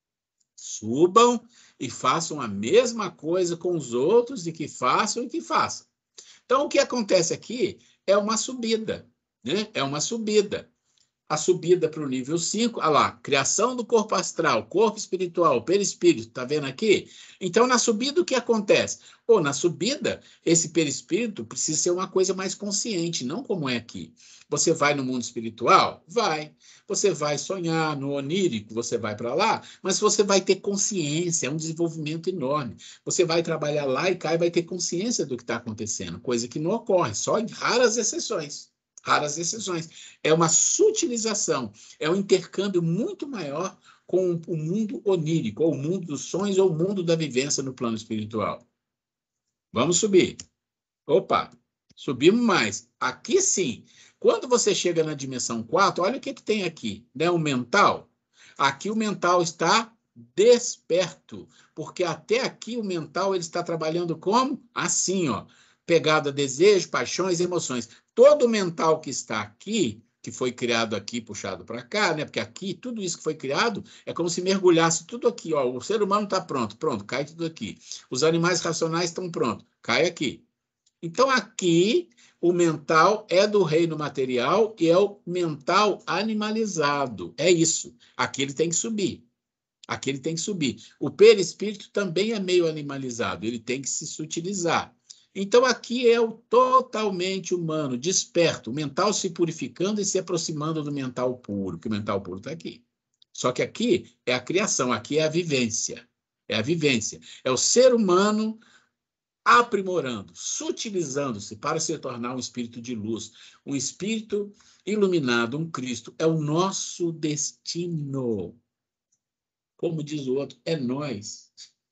subam e façam a mesma coisa com os outros, e que façam. Então, o que acontece aqui é uma subida, né? É uma subida. A subida para o nível 5, olha lá, criação do corpo astral, corpo espiritual, perispírito, tá vendo aqui? Então, na subida, o que acontece? Na subida, esse perispírito precisa ser uma coisa mais consciente, não como é aqui. Você vai no mundo espiritual? Vai. Você vai sonhar no onírico, você vai para lá, mas você vai ter consciência, é um desenvolvimento enorme. Você vai trabalhar lá e vai ter consciência do que está acontecendo, coisa que não ocorre, só em raras exceções. É uma sutilização, é um intercâmbio muito maior com o mundo onírico, ou o mundo dos sonhos, ou o mundo da vivência no plano espiritual. Vamos subir. Opa, subimos mais. Aqui sim. Quando você chega na dimensão 4, olha o que tem aqui, né? O mental. Aqui o mental está desperto, porque até aqui o mental ele está trabalhando como? Assim, ó. Pegada, desejo, paixões, emoções. Todo o mental que está aqui, que foi criado aqui, puxado para cá, né? Porque aqui, tudo isso que foi criado, é como se mergulhasse tudo aqui, ó. O ser humano está pronto, cai tudo aqui. Os animais racionais estão prontos, cai aqui. Então, aqui, o mental é do reino material e é o mental animalizado. É isso. Aqui ele tem que subir. O perispírito também é meio animalizado, ele tem que se sutilizar. Então, aqui é o totalmente humano, desperto, o mental se purificando e se aproximando do mental puro, que o mental puro está aqui. Só que aqui é a criação, aqui é a vivência. É o ser humano aprimorando, sutilizando-se para se tornar um espírito de luz, um espírito iluminado, um Cristo. É o nosso destino. Como diz o outro, é nós.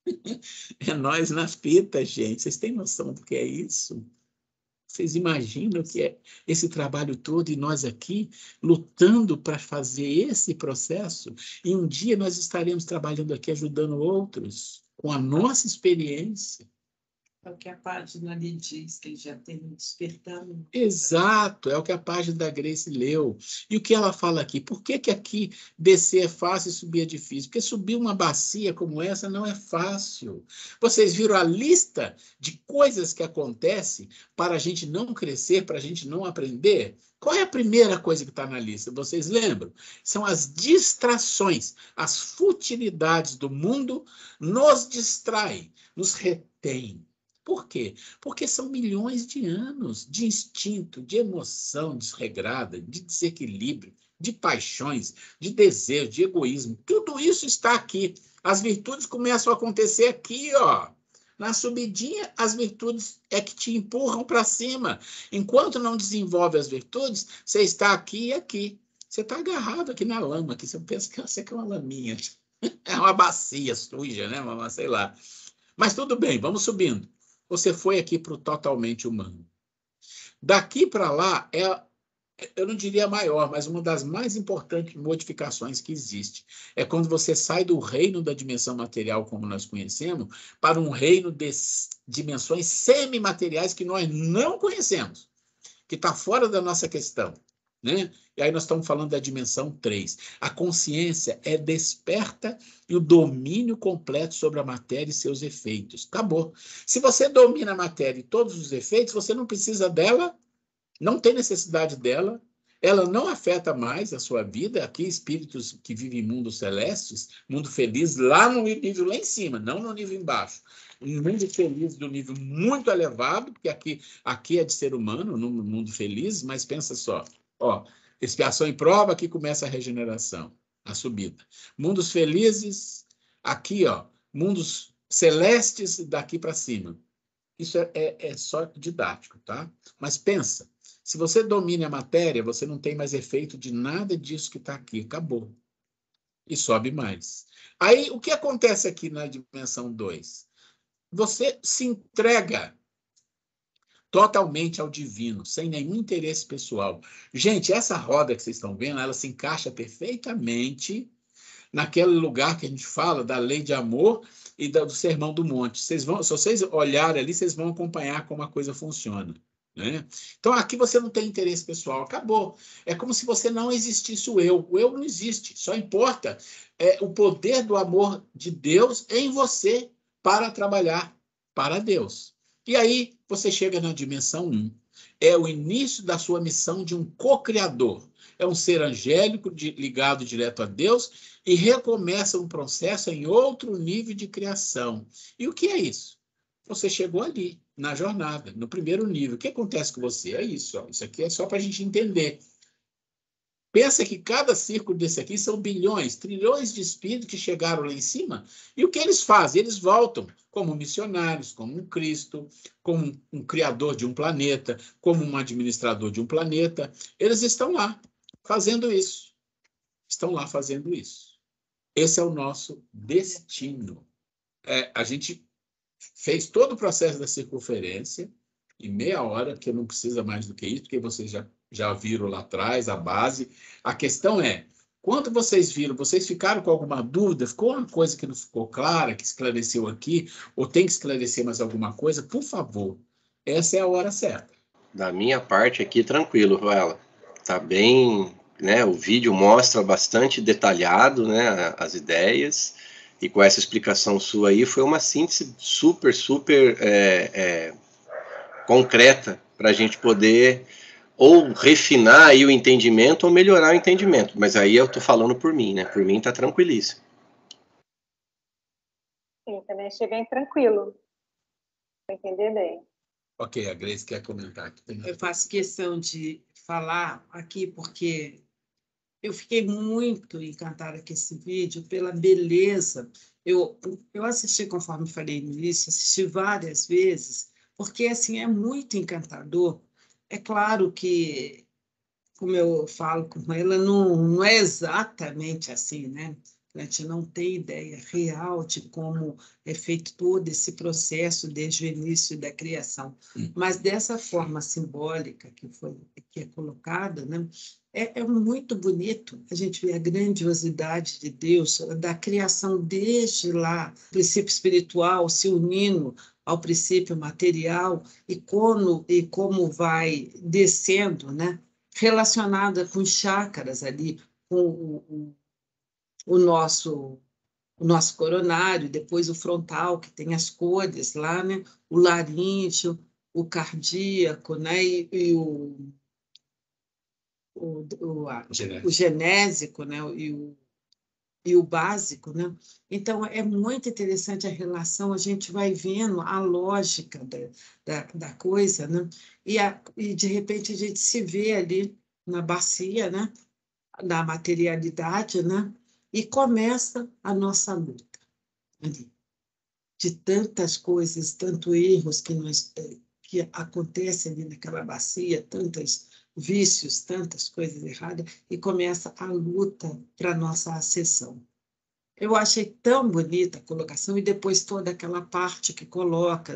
É nós na fita, gente. Vocês têm noção do que é isso? Vocês imaginam o que é esse trabalho todo e nós aqui lutando para fazer esse processo? E um dia nós estaremos trabalhando aqui ajudando outros com a nossa experiência. É o que a página ali diz, que ele já tem um despertamento. Exato, é o que a página da Grace leu. E o que ela fala aqui? Por que aqui descer é fácil e subir é difícil? Porque subir uma bacia como essa não é fácil. Vocês viram a lista de coisas que acontecem para a gente não crescer, para a gente não aprender? Qual é a primeira coisa que está na lista? Vocês lembram? São as distrações, as futilidades do mundo nos distraem, nos retêm. Por quê? Porque são milhões de anos de instinto, de emoção desregrada, de desequilíbrio, de paixões, de desejo, de egoísmo. Tudo isso está aqui. As virtudes começam a acontecer aqui, ó. Na subidinha, as virtudes é que te empurram para cima. Enquanto não desenvolve as virtudes, você está aqui e aqui. Você está agarrado aqui na lama, aqui. Você pensa que você é uma laminha. É uma bacia suja, né? Sei lá. Mas tudo bem, vamos subindo. Você foi aqui para o totalmente humano. Daqui para lá, eu não diria maior, mas uma das mais importantes modificações que existe. É quando você sai do reino da dimensão material, como nós conhecemos, para um reino de dimensões semimateriais que nós não conhecemos, que está fora da nossa questão. Né? E aí nós estamos falando da dimensão 3. A consciência é desperta e o domínio completo sobre a matéria e seus efeitos. Acabou. Se você domina a matéria e todos os efeitos, você não precisa dela, não tem necessidade dela, ela não afeta mais a sua vida. Aqui, espíritos que vivem em mundos celestes, mundo feliz, lá no nível lá em cima, não no nível embaixo. Um mundo feliz do nível muito elevado, porque aqui é de ser humano, no mundo feliz, mas pensa só, ó, expiação e prova, aqui começa a regeneração, a subida. Mundos felizes, aqui, ó, mundos celestes, daqui para cima. Isso é só didático, tá? Mas pensa, se você domina a matéria, você não tem mais efeito de nada disso que está aqui, acabou. e sobe mais. Aí, o que acontece aqui na dimensão 2? Você se entrega totalmente ao divino, sem nenhum interesse pessoal. Gente, essa roda que vocês estão vendo, ela se encaixa perfeitamente naquele lugar que a gente fala da lei de amor e do Sermão do Monte. Vocês vão, se vocês olharem ali, vocês vão acompanhar como a coisa funciona. Né? Então, aqui você não tem interesse pessoal, acabou. É como se você não existisse o eu não existe, só importa o poder do amor de Deus em você para trabalhar para Deus. E aí, você chega na dimensão 1. É o início da sua missão de um co-criador. É um ser angélico ligado direto a Deus e recomeça um processo em outro nível de criação. E o que é isso? Você chegou ali, na jornada, no primeiro nível. O que acontece com você? É isso. Ó. Isso aqui é só para a gente entender. Pensa que cada círculo desse aqui são bilhões, trilhões de espíritos que chegaram lá em cima. E o que eles fazem? Eles voltam como missionários, como um Cristo, como um criador de um planeta, como um administrador de um planeta. Eles estão lá fazendo isso. Estão lá fazendo isso. Esse é o nosso destino. A gente fez todo o processo da circunferência em meia hora, que não precisa mais do que isso, porque vocês já viram lá atrás a base. A questão é, quando vocês viram, vocês ficaram com alguma dúvida? Ficou uma coisa que não ficou clara, que esclareceu aqui, ou tem que esclarecer mais alguma coisa? Por favor, essa é a hora certa. Da minha parte aqui, tranquilo, Ruela. Tá bem, né? O vídeo mostra bastante detalhado, né, as ideias, e com essa explicação sua aí, foi uma síntese super, super concreta para a gente poder ou refinar aí o entendimento ou melhorar o entendimento. Mas aí eu tô falando por mim, né? Por mim tá tranquilíssimo. Sim, também achei bem tranquilo. Para entender bem. Ok, a Grace quer comentar aqui. Eu faço questão de falar aqui porque eu fiquei muito encantada com esse vídeo pela beleza. Eu assisti, conforme falei no início, assisti várias vezes, porque assim é muito encantador. É claro que, como eu falo com ela, não é exatamente assim, né? A gente não tem ideia real de como é feito todo esse processo desde o início da criação. Mas dessa forma simbólica que é colocada, né? É muito bonito a gente ver a grandiosidade de Deus, da criação desde lá, o princípio espiritual se unindo ao princípio material e como vai descendo, né? Relacionada com chácaras ali, com o nosso coronário, depois o frontal, que tem as cores lá, né? O laríngeo, o cardíaco, né? E o genésico, né? E o básico, né? Então, é muito interessante a relação, a gente vai vendo a lógica da coisa, né? E, de repente, a gente se vê ali na bacia, né? Da materialidade, né? E começa a nossa luta ali, de tantas coisas, tantos erros que acontecem ali naquela bacia, tantos vícios, tantas coisas erradas, e começa a luta para a nossa ascensão. Eu achei tão bonita a colocação, e depois toda aquela parte que coloca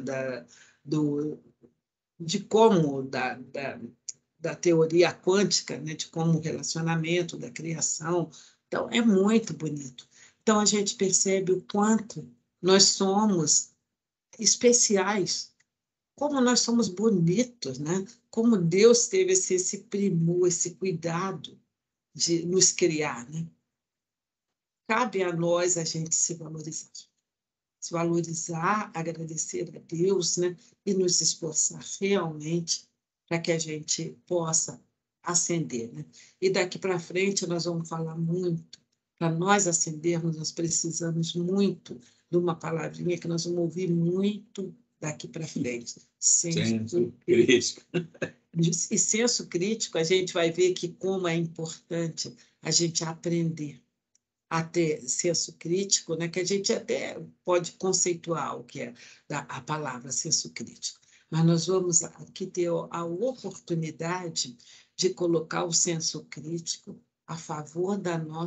de como, da teoria quântica, né, de como o relacionamento, da criação. Então, é muito bonito. Então, a gente percebe o quanto nós somos especiais, como nós somos bonitos, né? Como Deus teve esse primor, esse cuidado de nos criar, né? Cabe a nós a gente se valorizar, agradecer a Deus, né? E nos esforçar realmente para que a gente possa ascender, né? E daqui para frente nós vamos falar muito. Para nós ascendermos, nós precisamos muito de uma palavrinha que nós vamos ouvir muito daqui para frente. Senso crítico. E senso crítico, a gente vai ver que como é importante a gente aprender a ter senso crítico, né? Que a gente até pode conceituar o que é a palavra senso crítico. Mas nós vamos aqui ter a oportunidade de colocar o senso crítico a favor da nossa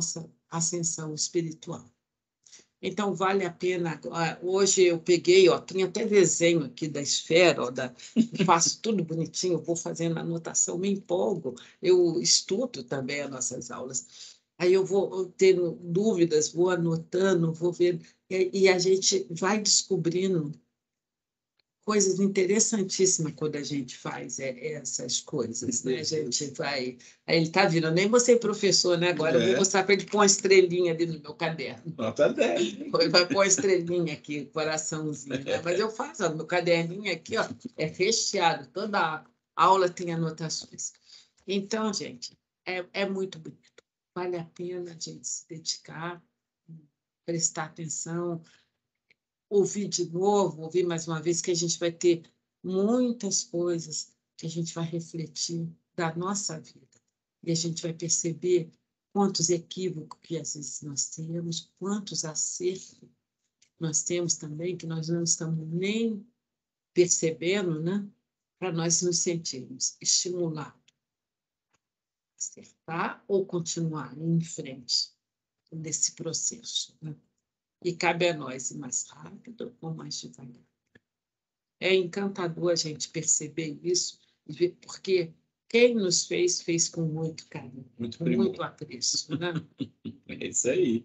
ascensão espiritual. Então, vale a pena. Hoje eu peguei, tinha até desenho aqui da esfera, faço tudo bonitinho, vou fazendo anotação, me empolgo, eu estudo também as nossas aulas. Aí eu vou tendo dúvidas, vou anotando, vou ver, e a gente vai descobrindo coisas interessantíssimas quando a gente faz essas coisas, né? A gente vai... Aí ele está vindo, eu nem vou ser professor, né? Agora eu vou mostrar para ele pôr uma estrelinha ali no meu caderno. Nota 10. Vai pôr uma estrelinha aqui, coraçãozinho, né? Mas eu faço, meu caderninho aqui, é recheado, toda aula tem anotações. Então, gente, é muito bonito. Vale a pena a gente se dedicar, prestar atenção, ouvir de novo, ouvir mais uma vez, que a gente vai ter muitas coisas que a gente vai refletir da nossa vida. E a gente vai perceber quantos equívocos que às vezes nós temos, quantos acertos nós temos também, que nós não estamos nem percebendo, né? Para nós nos sentirmos estimulados a acertar ou continuar em frente nesse processo, né? E cabe a nós ir mais rápido ou mais devagar. É encantador a gente perceber isso, porque quem nos fez com muito carinho, com muito apreço, né? É isso aí.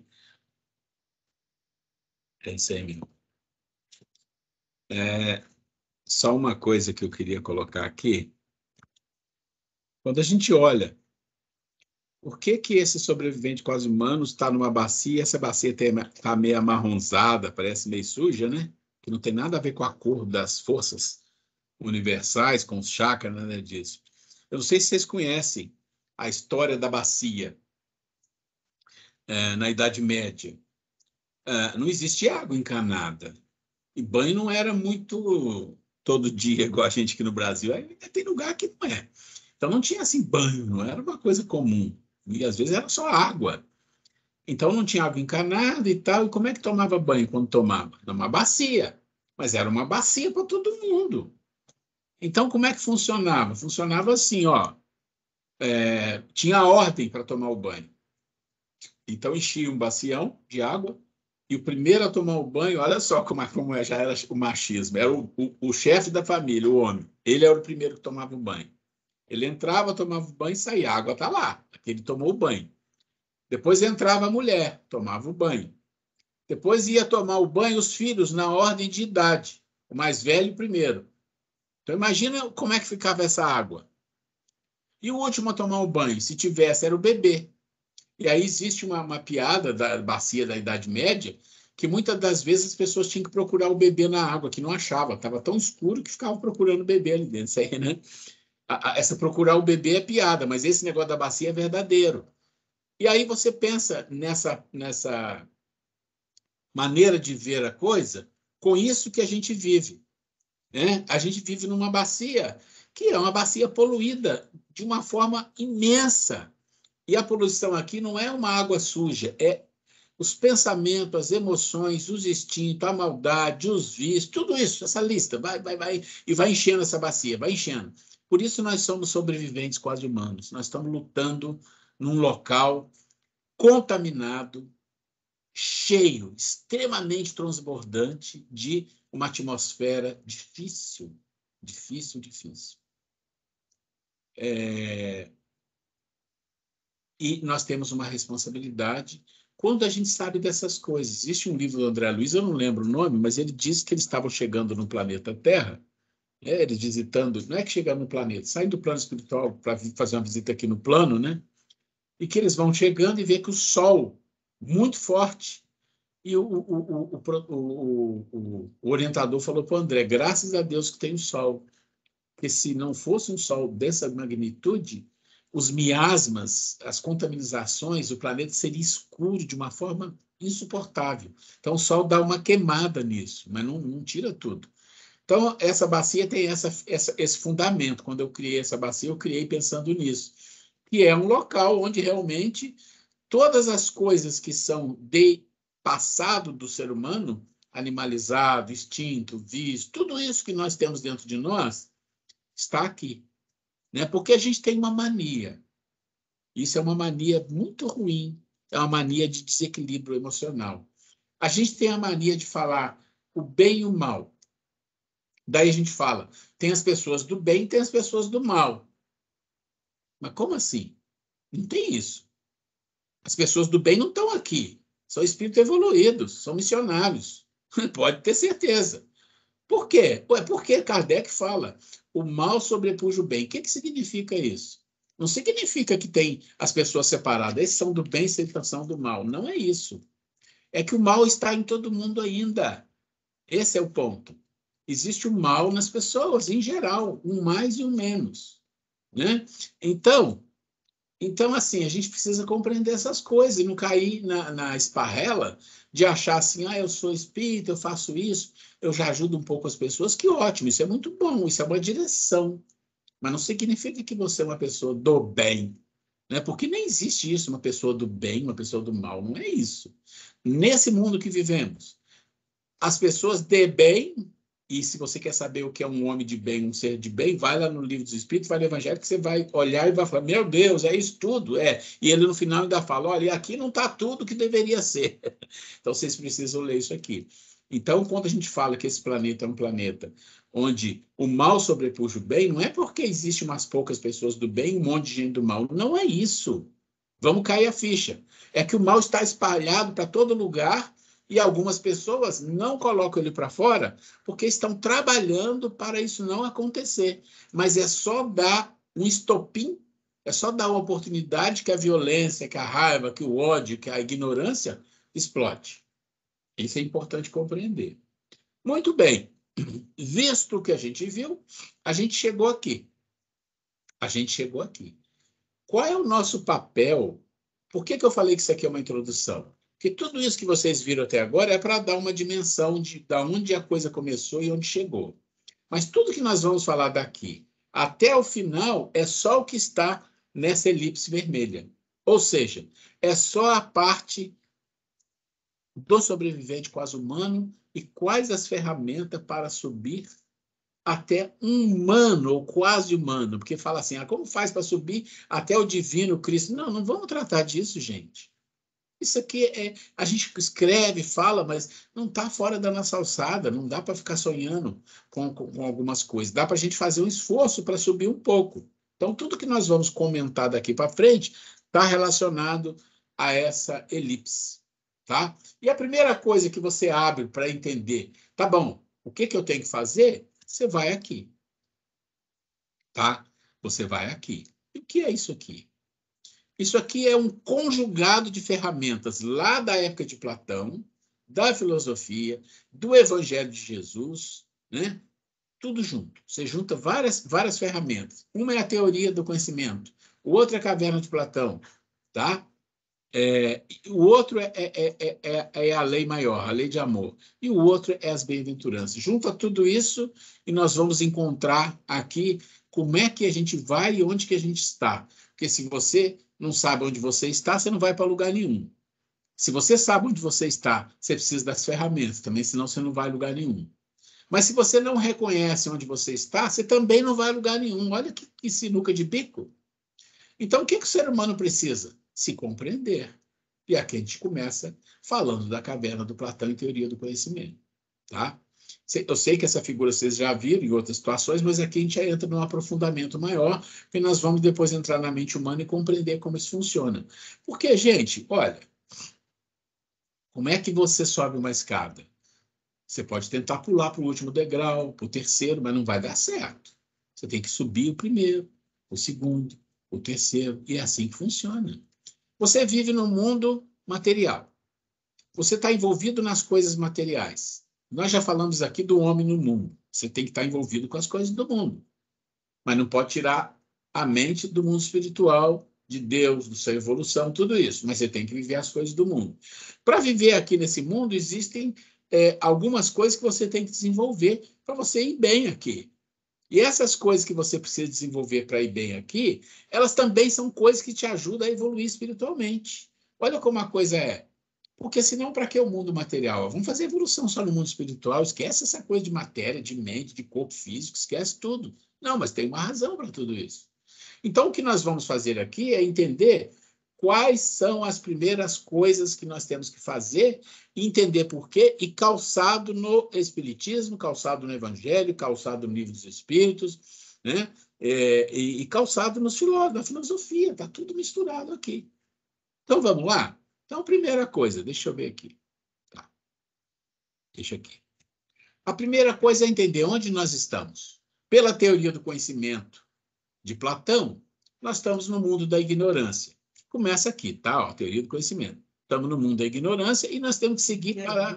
É isso aí, mesmo. Só uma coisa que eu queria colocar aqui. Quando a gente olha, por que esse sobrevivente quase humano está numa bacia, essa bacia está meio amarronzada, parece meio suja, né? Que não tem nada a ver com a cor das forças universais, com os chakras, nada disso. Eu não sei se vocês conhecem a história da bacia na Idade Média. Não existia água encanada. E banho não era muito todo dia, igual a gente aqui no Brasil. Aí tem lugar que não é. Então não tinha assim banho, não era uma coisa comum. E às vezes era só água. Então não tinha água encanada e tal. E como é que tomava banho quando tomava? Numa bacia. Mas era uma bacia para todo mundo. Então como é que funcionava? Funcionava assim, ó. Tinha ordem para tomar o banho. Então enchia um bacião de água. E o primeiro a tomar o banho, olha só como já era o machismo. Era o chefe da família, o homem. Ele era o primeiro que tomava o banho. Ele entrava, tomava o banho e saía. A água está lá. Ele tomou o banho. Depois entrava a mulher, tomava o banho. Depois ia tomar o banho os filhos na ordem de idade. O mais velho primeiro. Então imagina como é que ficava essa água. E o último a tomar o banho, se tivesse, era o bebê. E aí existe uma piada da bacia da Idade Média, que muitas das vezes as pessoas tinham que procurar o bebê na água, que não achava. Estava tão escuro que ficavam procurando o bebê ali dentro. Isso aí, né? Essa procurar o bebê é piada, mas esse negócio da bacia é verdadeiro. E aí você pensa nessa maneira de ver a coisa, com isso que a gente vive, né? A gente vive numa bacia que é uma bacia poluída de uma forma imensa. E a poluição aqui não é uma água suja, é os pensamentos, as emoções, os instintos, a maldade, os vícios, tudo isso, essa lista, vai, e vai enchendo essa bacia, vai enchendo. Por isso nós somos sobreviventes quase humanos. Nós estamos lutando num local contaminado, cheio, extremamente transbordante de uma atmosfera difícil. E nós temos uma responsabilidade quando a gente sabe dessas coisas. Existe um livro do André Luiz, eu não lembro o nome, mas ele diz que eles estavam chegando no planeta Terra, eles visitando, não é que chegar no planeta, saem do plano espiritual para fazer uma visita aqui no plano, né? E que eles vão chegando e vê que o Sol, muito forte, e o orientador falou para o André, graças a Deus que tem o Sol, porque se não fosse um Sol dessa magnitude, os miasmas, as contaminações, o planeta seria escuro de uma forma insuportável. Então, o Sol dá uma queimada nisso, mas não tira tudo. Então, essa bacia tem esse fundamento. Quando eu criei essa bacia, eu criei pensando nisso, que é um local onde realmente todas as coisas que são de passado do ser humano, animalizado, extinto, vício, tudo isso que nós temos dentro de nós, está aqui. Né? Porque a gente tem uma mania. Isso é uma mania muito ruim, É uma mania de desequilíbrio emocional. A gente tem a mania de falar o bem e o mal. Daí a gente fala, tem as pessoas do bem e tem as pessoas do mal. Mas como assim? Não tem isso. As pessoas do bem não estão aqui. São espíritos evoluídos, são missionários. Pode ter certeza. Por quê? É porque Kardec fala, o mal sobrepuja o bem. O que significa isso? Não significa que tem as pessoas separadas. Esses são do bem, esses são do mal. Não é isso. É que o mal está em todo mundo ainda. Esse é o ponto. Existe o mal nas pessoas, em geral, um mais e um menos. Né? Então, assim, a gente precisa compreender essas coisas e não cair na esparrela de achar assim, eu sou espírita, eu faço isso, eu já ajudo um pouco as pessoas, que ótimo, isso é muito bom, isso é uma direção. Mas não significa que você é uma pessoa do bem, né? Porque nem existe isso, uma pessoa do bem, uma pessoa do mal, não é isso. Nesse mundo que vivemos, as pessoas de bem, e se você quer saber o que é um homem de bem, um ser de bem, vai lá no Livro dos Espíritos, vai no Evangelho, que você vai olhar e vai falar, meu Deus, é isso tudo? É. E ele no final ainda fala, olha, aqui não está tudo que deveria ser. Então vocês precisam ler isso aqui. Então, quando a gente fala que esse planeta é um planeta onde o mal sobrepuja o bem, não é porque existe umas poucas pessoas do bem e um monte de gente do mal. Não é isso. Vamos cair a ficha. É que o mal está espalhado para todo lugar e algumas pessoas não colocam ele para fora porque estão trabalhando para isso não acontecer. Mas é só dar um estopim, é só dar uma oportunidade que a violência, que a raiva, que o ódio, que a ignorância explode. Isso é importante compreender. Muito bem. Visto o que a gente viu, a gente chegou aqui. A gente chegou aqui. Qual é o nosso papel? Por que eu falei que isso aqui é uma introdução? Porque tudo isso que vocês viram até agora é para dar uma dimensão de onde a coisa começou e onde chegou. Mas tudo que nós vamos falar daqui até o final é só o que está nessa elipse vermelha. Ou seja, é só a parte do sobrevivente quase humano e quais as ferramentas para subir até um humano ou quase humano, porque fala assim, como faz para subir até o divino Cristo? Não, não vamos tratar disso, gente. Isso aqui a gente escreve, fala, mas não está fora da nossa alçada, não dá para ficar sonhando com algumas coisas. Dá para a gente fazer um esforço para subir um pouco. Então, tudo que nós vamos comentar daqui para frente está relacionado a essa elipse. Tá? E a primeira coisa que você abre para entender, tá bom, o que eu tenho que fazer? Você vai aqui. Tá? Você vai aqui. E o que é isso aqui? Isso aqui é um conjugado de ferramentas lá da época de Platão, da filosofia, do Evangelho de Jesus, né? Tudo junto. Você junta várias ferramentas. Uma é a teoria do conhecimento, o outro é a caverna de Platão, tá? O outro é a lei maior, a lei de amor. E o outro é as bem-aventuranças. Junta tudo isso e nós vamos encontrar aqui como é que a gente vai e onde que a gente está. Porque se você não sabe onde você está, você não vai para lugar nenhum. Se você sabe onde você está, você precisa das ferramentas também, senão você não vai a lugar nenhum. Mas se você não reconhece onde você está, você também não vai a lugar nenhum. Olha que sinuca de bico. Então, o que o ser humano precisa? Se compreender. E aqui a gente começa falando da caverna do Platão e teoria do conhecimento. Tá? Eu sei que essa figura vocês já viram em outras situações, mas aqui a gente já entra num aprofundamento maior, porque nós vamos depois entrar na mente humana e compreender como isso funciona. Porque, gente, olha, como é que você sobe uma escada? Você pode tentar pular para o último degrau, para o terceiro, mas não vai dar certo. Você tem que subir o primeiro, o segundo, o terceiro, e é assim que funciona. Você vive num mundo material. Você está envolvido nas coisas materiais. Nós já falamos aqui do homem no mundo. Você tem que estar envolvido com as coisas do mundo. Mas não pode tirar a mente do mundo espiritual, de Deus, da sua evolução, tudo isso. Mas você tem que viver as coisas do mundo. Para viver aqui nesse mundo, existem algumas coisas que você tem que desenvolver para você ir bem aqui. E essas coisas que você precisa desenvolver para ir bem aqui, elas também são coisas que te ajudam a evoluir espiritualmente. Olha como a coisa é. Porque senão, para que o mundo material? Vamos fazer evolução só no mundo espiritual, esquece essa coisa de matéria, de mente, de corpo físico, esquece tudo. Não, mas tem uma razão para tudo isso. Então, o que nós vamos fazer aqui é entender quais são as primeiras coisas que nós temos que fazer, entender por quê, e calçado no Espiritismo, calçado no Evangelho, calçado no Livro dos Espíritos, né? E calçado na filosofia, está tudo misturado aqui. Então, vamos lá? Então, primeira coisa, deixa eu ver aqui. Tá. Deixa aqui. A primeira coisa é entender onde nós estamos. Pela teoria do conhecimento de Platão, nós estamos no mundo da ignorância. Começa aqui, tá? Ó, teoria do conhecimento. Estamos no mundo da ignorância e nós temos que seguir para...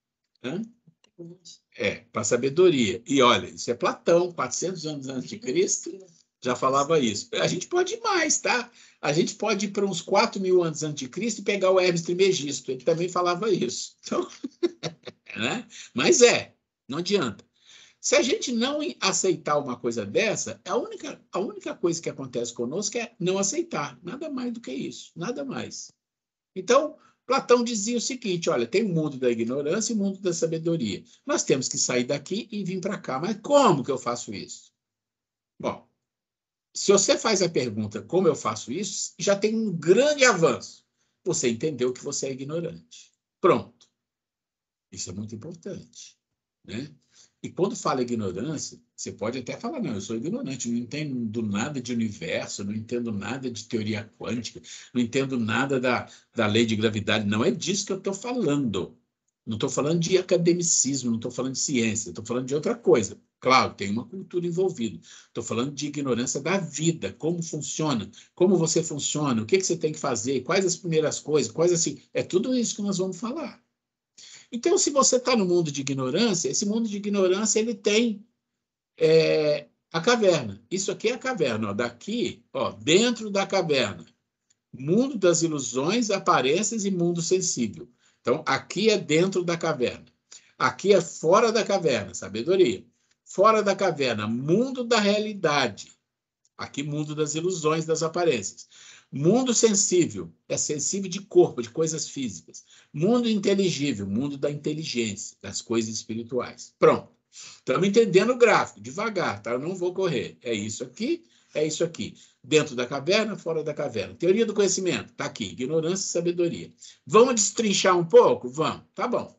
para a sabedoria. E olha, isso é Platão, 400 anos antes de Cristo, já falava isso. A gente pode ir mais, tá? A gente pode ir para uns 4.000 anos antes de Cristo e pegar o Hermes Trismegisto, ele também falava isso. Então, né? Mas não adianta. Se a gente não aceitar uma coisa dessa, a única coisa que acontece conosco é não aceitar. Nada mais do que isso. Nada mais. Então, Platão dizia o seguinte, olha, tem o mundo da ignorância e o mundo da sabedoria. Nós temos que sair daqui e vir para cá. Mas como que eu faço isso? Bom, se você faz a pergunta como eu faço isso, já tem um grande avanço. Você entendeu que você é ignorante. Pronto. Isso é muito importante, né? E quando fala ignorância, você pode até falar, não, eu sou ignorante, não entendo nada de universo, não entendo nada de teoria quântica, não entendo nada da lei de gravidade. Não é disso que eu estou falando. Não estou falando de academicismo, não estou falando de ciência, estou falando de outra coisa. Claro, tem uma cultura envolvida. Estou falando de ignorância da vida, como funciona, como você funciona, o que você tem que fazer, quais as primeiras coisas, quais assim. É tudo isso que nós vamos falar. Então, se você está no mundo de ignorância, esse mundo de ignorância ele tem a caverna. Isso aqui é a caverna. Ó, daqui, ó, dentro da caverna. Mundo das ilusões, aparências e mundo sensível. Então, aqui é dentro da caverna. Aqui é fora da caverna, sabedoria. Fora da caverna, mundo da realidade. Aqui, mundo das ilusões, das aparências. Mundo sensível, é sensível de corpo, de coisas físicas. Mundo inteligível, mundo da inteligência, das coisas espirituais. Pronto. Estamos entendendo o gráfico, devagar, tá? Eu não vou correr. É isso aqui, é isso aqui. Dentro da caverna, fora da caverna. Teoria do conhecimento, está aqui. Ignorância e sabedoria. Vamos destrinchar um pouco? Vamos. Tá bom.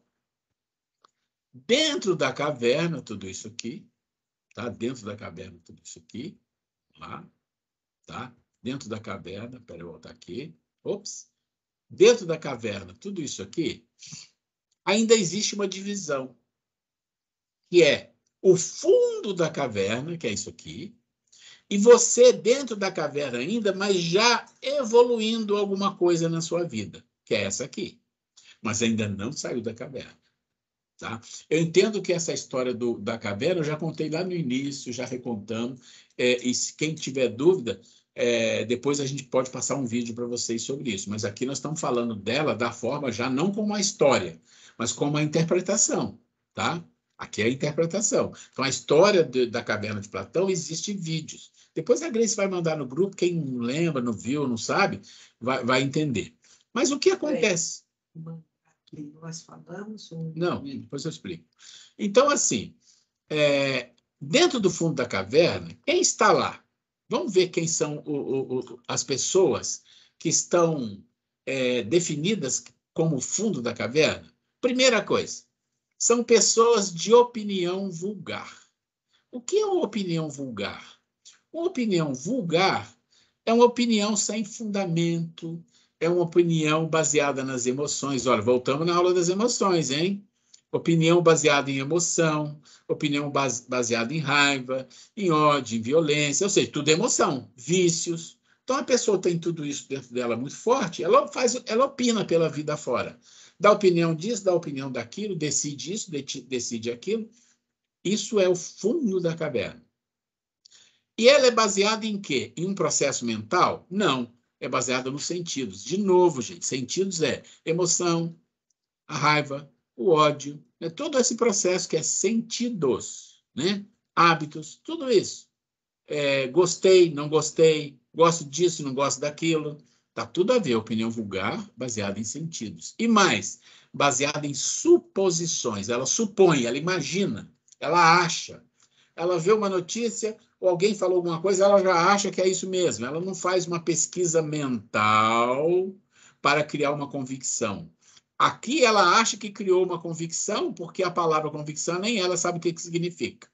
Dentro da caverna, tudo isso aqui. Tá? Dentro da caverna, tudo isso aqui. Lá. Tá? Dentro da caverna, espera eu voltar aqui. Ops. Dentro da caverna, tudo isso aqui, ainda existe uma divisão, que é o fundo da caverna, que é isso aqui, e você dentro da caverna ainda, mas já evoluindo alguma coisa na sua vida, que é essa aqui. Mas ainda não saiu da caverna. Tá? Eu entendo que essa história da caverna, eu já contei lá no início, já recontando, e se quem tiver dúvida, depois a gente pode passar um vídeo para vocês sobre isso. Mas aqui nós estamos falando dela da forma já não como uma história, mas como uma interpretação. Tá? Aqui é a interpretação. Então, a história da caverna de Platão, existe vídeos. Depois a Grace vai mandar no grupo, quem não lembra, não viu, não sabe, vai entender. Mas o que acontece? Nós falamos? Não, depois eu explico. Então, assim, dentro do fundo da caverna, quem está lá? Vamos ver quem são as pessoas que estão definidas como fundo da caverna? Primeira coisa, são pessoas de opinião vulgar. O que é uma opinião vulgar? Uma opinião vulgar é uma opinião sem fundamento, é uma opinião baseada nas emoções. Olha, voltamos na aula das emoções, hein? Opinião baseada em emoção, opinião baseada em raiva, em ódio, em violência, ou seja, tudo é emoção, vícios. Então, a pessoa tem tudo isso dentro dela muito forte, ela opina pela vida fora. Dá opinião disso, dá opinião daquilo, decide isso, decide aquilo. Isso é o fundo da caverna. E ela é baseada em quê? Em um processo mental? Não. É baseada nos sentidos. De novo, gente, sentidos é emoção, a raiva, o ódio, né? Todo esse processo que é sentidos, né? Hábitos, tudo isso. Gostei, não gostei, gosto disso, não gosto daquilo. Está tudo a ver, opinião vulgar baseada em sentidos. E mais, baseada em suposições. Ela supõe, ela imagina, ela acha. ela vê uma notícia, ou alguém falou alguma coisa, ela já acha que é isso mesmo. Ela não faz uma pesquisa mental para criar uma convicção. Aqui ela acha que criou uma convicção, porque a palavra convicção nem ela sabe o que significa.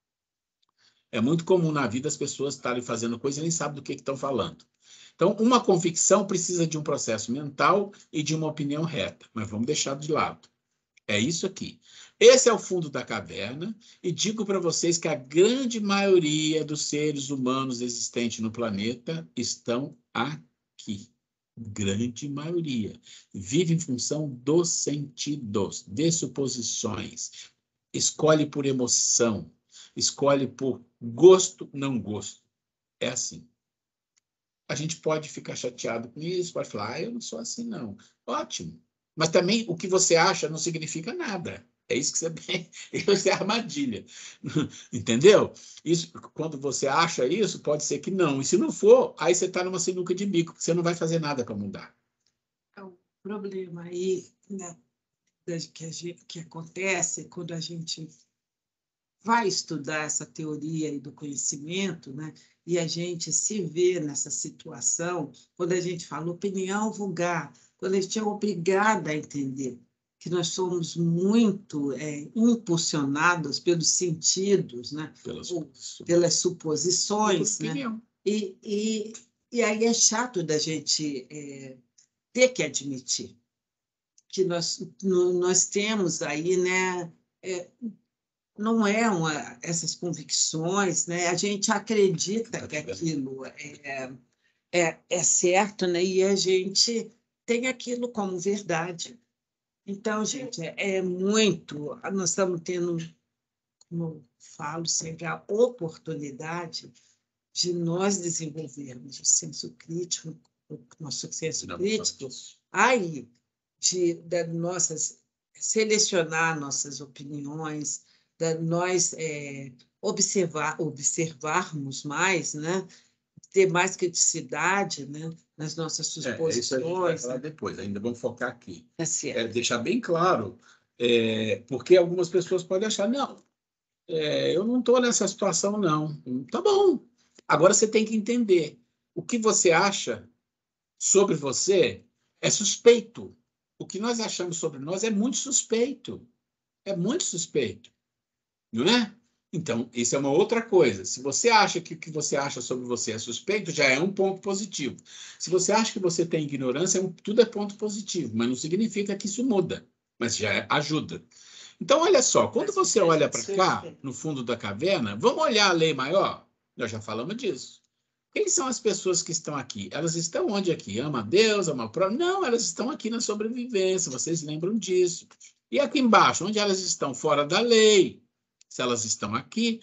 É muito comum na vida as pessoas estarem fazendo coisa e nem sabem do que estão falando. Então, uma convicção precisa de um processo mental e de uma opinião reta, mas vamos deixar de lado. É isso aqui. Esse é o fundo da caverna, e digo para vocês que a grande maioria dos seres humanos existentes no planeta estão aqui. Grande maioria. Vive em função dos sentidos, de suposições. Escolhe por emoção. Escolhe por gosto, não gosto. É assim. A gente pode ficar chateado com isso, pode falar, eu não sou assim, não. Ótimo. Mas também o que você acha não significa nada. É isso que você... Isso é armadilha. Entendeu? Isso, quando você acha isso, pode ser que não. E se não for, aí você está numa sinuca de bico, porque você não vai fazer nada para mudar. O problema aí, né, que acontece quando a gente vai estudar essa teoria aí do conhecimento, né? E a gente se vê nessa situação, quando a gente fala opinião vulgar, quando a gente é obrigada a entender que nós somos muito impulsionados pelos sentidos, né? Pelas suposições, né? E aí é chato da gente ter que admitir que nós temos aí, né? Não essas convicções, né? A gente acredita que aquilo é certo, né? E a gente tem aquilo como verdade. Então, gente, nós estamos tendo, como eu falo sempre, a oportunidade de nós desenvolvermos o senso crítico, o nosso senso crítico, aí, selecionar nossas opiniões, nós observarmos mais, né? Ter mais criticidade, né? Nas nossas suposições. Isso a gente vai falar depois, ainda vamos focar aqui. Certo. Deixar bem claro, porque algumas pessoas podem achar, não, eu não estou nessa situação, não. Tá bom. Agora você tem que entender, o que você acha sobre você é suspeito. O que nós achamos sobre nós é muito suspeito. É muito suspeito. Não é? Então, isso é uma outra coisa. Se você acha que o que você acha sobre você é suspeito, já é um ponto positivo. Se você acha que você tem ignorância, tudo é ponto positivo, mas não significa que isso muda, mas já ajuda. Então, olha só, quando você olha para cá, no fundo da caverna, vamos olhar a lei maior? Nós já falamos disso. Quem são as pessoas que estão aqui? Elas estão onde aqui? Ama a Deus, ama o próximo? Não, elas estão aqui na sobrevivência, vocês lembram disso. E aqui embaixo, onde elas estão? Fora da lei. Se elas estão aqui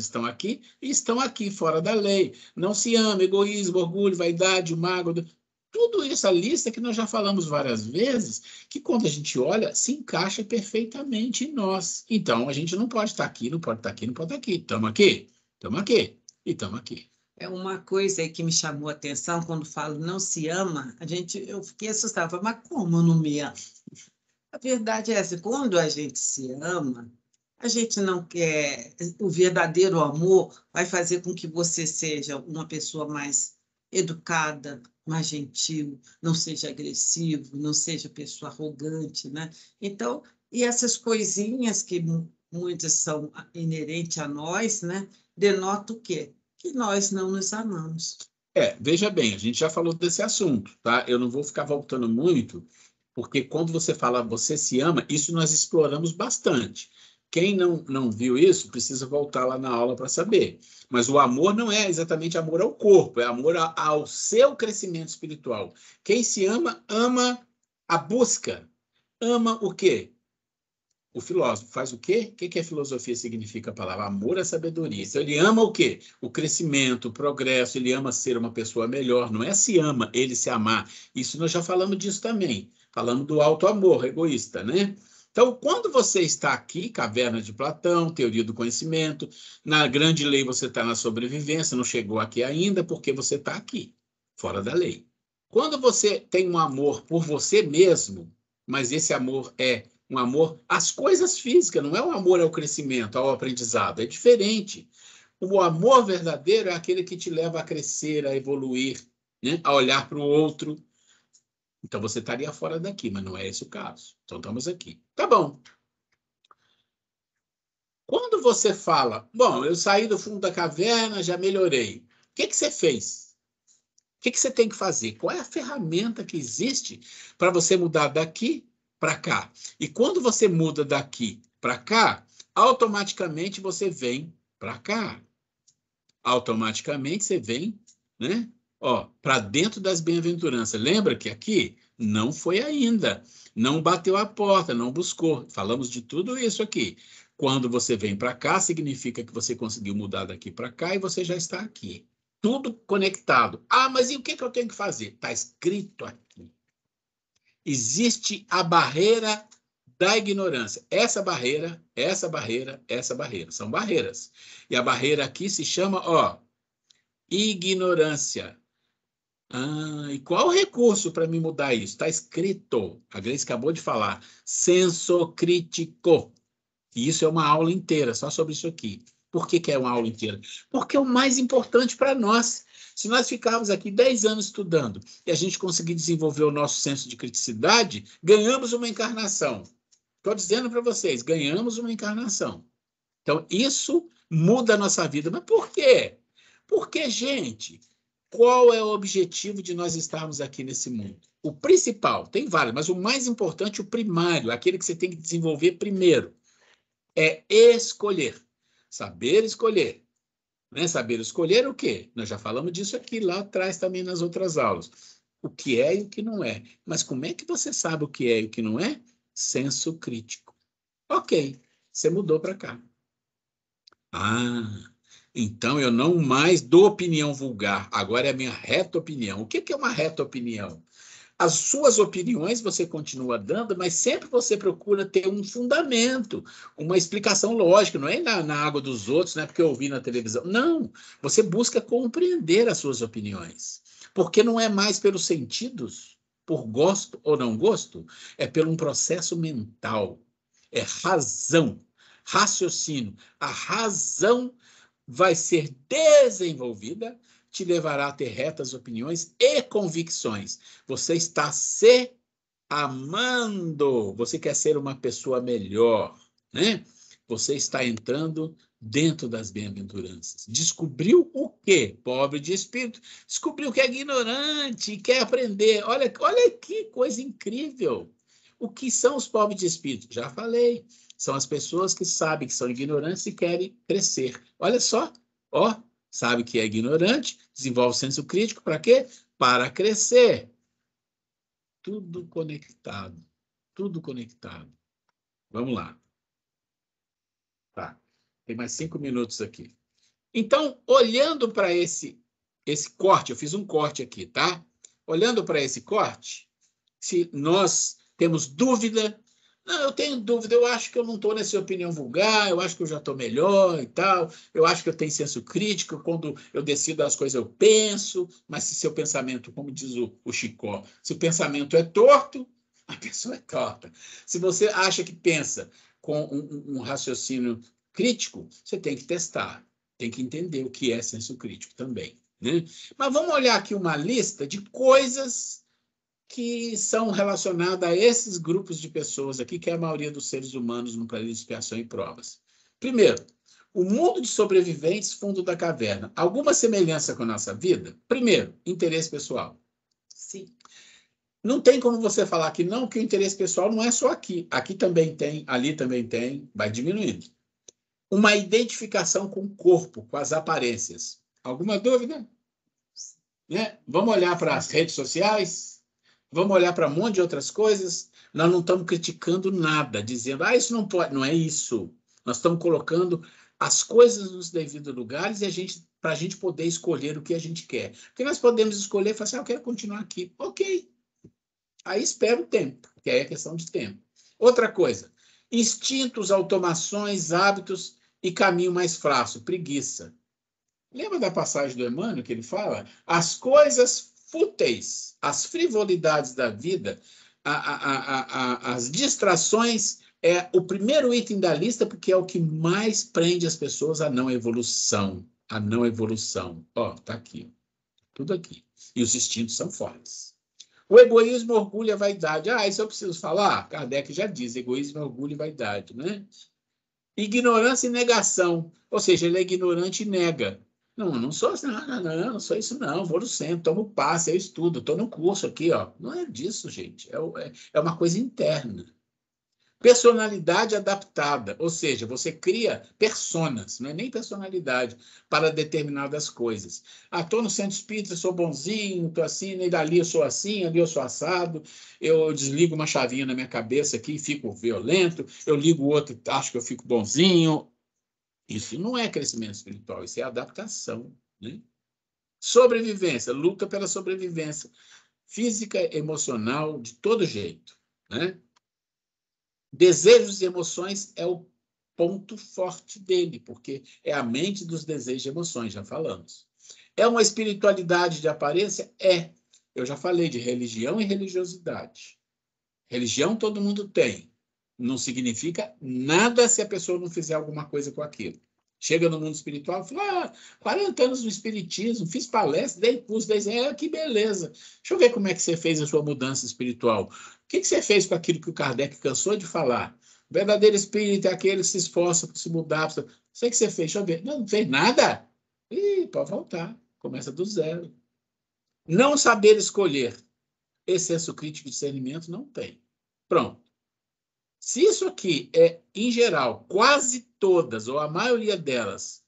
e estão aqui, fora da lei. Não se ama, egoísmo, orgulho, vaidade, mago, tudo isso, a lista que nós já falamos várias vezes, que quando a gente olha, se encaixa perfeitamente em nós. Então, a gente não pode estar aqui, não pode estar aqui, não pode estar aqui. Estamos aqui e estamos aqui. É uma coisa aí que me chamou a atenção quando falo não se ama, eu fiquei assustada, mas como eu não me amo? A verdade é essa, quando a gente se ama, a gente não quer, o verdadeiro amor vai fazer com que você seja uma pessoa mais educada, mais gentil, não seja agressivo, não seja pessoa arrogante, né? Então, e essas coisinhas que muitas são inerentes a nós, né? Denota o quê? Que nós não nos amamos. Veja bem, a gente já falou desse assunto, tá? Eu não vou ficar voltando muito, porque quando você fala você se ama, isso nós exploramos bastante. Quem não viu isso, precisa voltar lá na aula para saber. Mas o amor não é exatamente amor ao corpo, é amor ao seu crescimento espiritual. Quem se ama, ama a busca. Ama o quê? O filósofo faz o quê? O que a filosofia significa a palavra? Amor à sabedoria. Então, ele ama o quê? O crescimento, o progresso, ele ama ser uma pessoa melhor. Não é se ama, ele se amar. Isso nós já falamos disso também. Falamos do auto-amor egoísta, né? Então, quando você está aqui, Caverna de Platão, Teoria do Conhecimento, na grande lei você está na sobrevivência, não chegou aqui ainda porque você está aqui, fora da lei. Quando você tem um amor por você mesmo, mas esse amor é Um amor às coisas físicas, não é um amor ao crescimento, ao aprendizado, é diferente. O amor verdadeiro é aquele que te leva a crescer, a evoluir, né? A olhar para o outro. Então você estaria fora daqui, mas não é esse o caso. Então estamos aqui. Tá bom. Quando você fala, bom, eu saí do fundo da caverna, já melhorei. O que você fez? O que você tem que fazer? Qual é a ferramenta que existe para você mudar daqui para cá? E quando você muda daqui para cá, automaticamente você vem para cá. Automaticamente você vem, né? Ó, para dentro das bem-aventuranças. Lembra que aqui não foi ainda, não bateu a porta, não buscou. Falamos de tudo isso aqui. Quando você vem para cá, significa que você conseguiu mudar daqui para cá e você já está aqui. Tudo conectado. Ah, mas e o que eu tenho que fazer? Está escrito aqui. Existe a barreira da ignorância. Essa barreira, essa barreira, essa barreira. São barreiras. E a barreira aqui se chama, ó, ignorância. Ah, e qual o recurso para me mudar isso? Está escrito. A Grace acabou de falar. Senso crítico. E isso é uma aula inteira, só sobre isso aqui. Por que é uma aula inteira? Porque é o mais importante para nós. Se nós ficarmos aqui 10 anos estudando e a gente conseguir desenvolver o nosso senso de criticidade, ganhamos uma encarnação. Estou dizendo para vocês, ganhamos uma encarnação. Então, isso muda a nossa vida. Mas por quê? Porque, gente, qual é o objetivo de nós estarmos aqui nesse mundo? O principal, tem vários, mas o mais importante, o primário, aquele que você tem que desenvolver primeiro, é escolher. Saber escolher. Né? Saber escolher o quê? Nós já falamos disso aqui lá atrás também nas outras aulas. O que é e o que não é. Mas como é que você sabe o que é e o que não é? Senso crítico. Ok, você mudou para cá. Ah, então eu não mais dou opinião vulgar. Agora é a minha reta opinião. O que é uma reta opinião? As suas opiniões você continua dando, mas sempre você procura ter um fundamento, uma explicação lógica, não é na água dos outros, não é porque eu ouvi na televisão. Não, você busca compreender as suas opiniões, porque não é mais pelos sentidos, por gosto ou não gosto, é pelo um processo mental, é razão, raciocínio. A razão vai ser desenvolvida, te levará a ter retas opiniões e convicções. Você está se amando. Você quer ser uma pessoa melhor, né? Você está entrando dentro das bem-aventuranças. Descobriu o quê? Pobre de espírito. Descobriu que é ignorante e quer aprender. Olha que coisa incrível. O que são os pobres de espírito? Já falei. São as pessoas que sabem que são ignorantes e querem crescer. Olha só, ó, sabe que é ignorante, desenvolve senso crítico, para quê? Para crescer. Tudo conectado. Tudo conectado. Vamos lá. Tá. Tem mais 5 minutos aqui. Então, olhando para esse corte, eu fiz um corte aqui, tá? Olhando para esse corte, se nós temos dúvida, não, eu tenho dúvida, eu acho que eu não estou nessa opinião vulgar, eu acho que eu já estou melhor e tal, eu acho que eu tenho senso crítico, quando eu decido as coisas eu penso, mas se seu pensamento, como diz o Chicó, se o pensamento é torto, a pessoa é torta. Se você acha que pensa com um raciocínio crítico, você tem que testar, tem que entender o que é senso crítico também, né? Mas vamos olhar aqui uma lista de coisas que são relacionadas a esses grupos de pessoas aqui, que é a maioria dos seres humanos no planeta de expiação e provas. Primeiro, o mundo de sobreviventes, fundo da caverna. Alguma semelhança com a nossa vida? Primeiro, interesse pessoal. Sim. Não tem como você falar que não, que o interesse pessoal não é só aqui. Aqui também tem, ali também tem, vai diminuindo. Uma identificação com o corpo, com as aparências. Alguma dúvida? Né? Vamos olhar para as redes sociais? Vamos olhar para um monte de outras coisas? Nós não estamos criticando nada, dizendo, isso não pode. Não é isso. Nós estamos colocando as coisas nos devidos lugares e para a gente poder escolher o que a gente quer. Porque nós podemos escolher e falar assim, eu quero continuar aqui. Ok. Aí espera o tempo, que aí é questão de tempo. Outra coisa, instintos, automações, hábitos e caminho mais fácil, preguiça. Lembra da passagem do Emmanuel que ele fala? As coisas fúteis, as frivolidades da vida, as distrações é o primeiro item da lista, porque é o que mais prende as pessoas à não evolução. A não evolução. Ó, tá aqui. Tudo aqui. E os instintos são fortes. O egoísmo, orgulho e a vaidade. Ah, isso eu preciso falar? Kardec já diz, egoísmo, orgulho e vaidade, né? Ignorância e negação. Ou seja, ele é ignorante e nega. Não sou assim, não sou isso não, vou no centro, tomo passe, eu estudo, estou no curso aqui, ó. Não é disso, gente, é uma coisa interna. Personalidade adaptada, ou seja, você cria personas, não é nem personalidade, para determinadas coisas. Ah, estou no centro espírita, sou bonzinho, estou assim, nem dali eu sou assim, ali eu sou assado, eu desligo uma chavinha na minha cabeça aqui e fico violento, eu ligo o outro e acho que eu fico bonzinho. Isso não é crescimento espiritual, isso é adaptação, né? Sobrevivência, luta pela sobrevivência física, emocional, de todo jeito, né? Desejos e emoções é o ponto forte dele, porque é a mente dos desejos e emoções, já falamos. É uma espiritualidade de aparência? É. Eu já falei de religião e religiosidade. Religião todo mundo tem. Não significa nada se a pessoa não fizer alguma coisa com aquilo. Chega no mundo espiritual e fala, 40 anos no espiritismo, fiz palestra, dei curso, que beleza. Deixa eu ver como é que você fez a sua mudança espiritual. O que você fez com aquilo que o Kardec cansou de falar? O verdadeiro espírito é aquele que se esforça para se mudar. Sei que você fez, deixa eu ver. Não fez nada? Ih, pode voltar. Começa do zero. Não saber escolher. Esse senso crítico de discernimento não tem. Pronto. Se isso aqui é, em geral, quase todas, ou a maioria delas,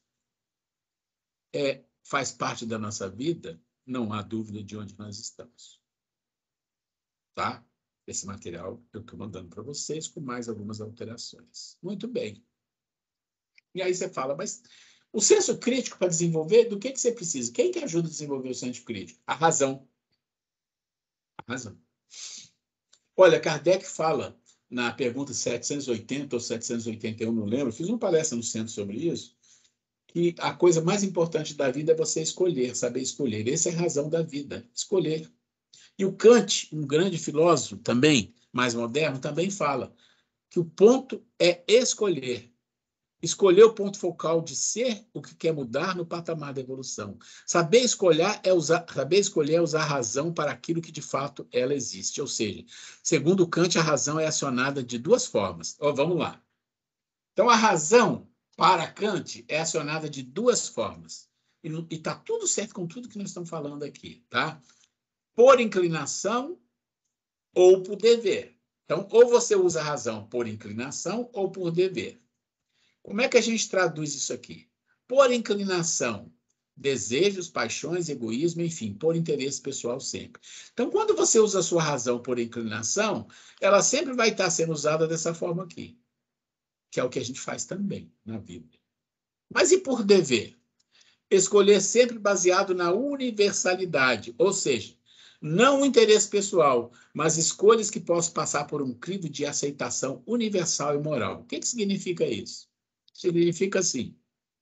faz parte da nossa vida, não há dúvida de onde nós estamos. Tá? Esse material eu estou mandando para vocês com mais algumas alterações. Muito bem. E aí você fala, mas o senso crítico para desenvolver, do que você precisa? Quem que ajuda a desenvolver o senso crítico? A razão. A razão. Olha, Kardec fala na pergunta 780 ou 781, não lembro, fiz uma palestra no centro sobre isso, que a coisa mais importante da vida é você escolher, saber escolher. Essa é a razão da vida, escolher. E o Kant, um grande filósofo também, mais moderno, também fala que o ponto é escolher. Escolher o ponto focal de ser o que quer mudar no patamar da evolução. Saber escolher é usar a razão para aquilo que de fato ela existe. Ou seja, segundo Kant, a razão é acionada de duas formas. Vamos lá. Então, a razão para Kant é acionada de duas formas. E está tudo certo com tudo que nós estamos falando aqui, tá? Por inclinação ou por dever. Então, ou você usa a razão por inclinação ou por dever. Como é que a gente traduz isso aqui? Por inclinação, desejos, paixões, egoísmo, enfim, por interesse pessoal sempre. Então, quando você usa a sua razão por inclinação, ela sempre vai estar sendo usada dessa forma aqui, que é o que a gente faz também na vida. Mas e por dever? Escolher sempre baseado na universalidade, ou seja, não o interesse pessoal, mas escolhas que possam passar por um crivo de aceitação universal e moral. O que significa isso? Significa assim,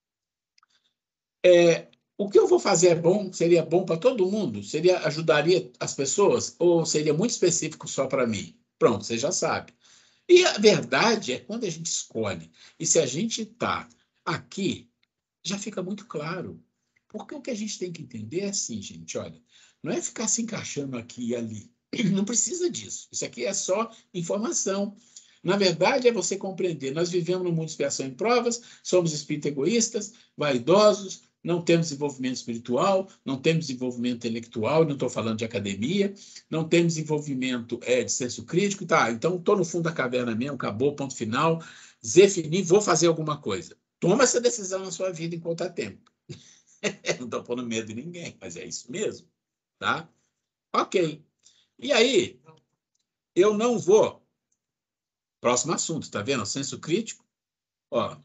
o que eu vou fazer é bom, seria bom para todo mundo? Ajudaria as pessoas? Ou seria muito específico só para mim? Pronto, você já sabe. E a verdade é quando a gente escolhe. E se a gente está aqui, já fica muito claro. Porque o que a gente tem que entender é assim, gente, olha, não é ficar se encaixando aqui e ali. Não precisa disso. Isso aqui é só informação. Na verdade, é você compreender. Nós vivemos num mundo de expiação em provas, somos espíritos egoístas, vaidosos, não temos desenvolvimento espiritual, não temos desenvolvimento intelectual, não estou falando de academia, não temos desenvolvimento de senso crítico, tá? Então, estou no fundo da caverna mesmo, acabou, ponto final, Zé fini, vou fazer alguma coisa. Toma essa decisão na sua vida enquanto há tempo. Não estou pondo medo de ninguém, mas é isso mesmo, tá? Ok. E aí, eu não vou... Próximo assunto, tá vendo? Senso crítico. Ó,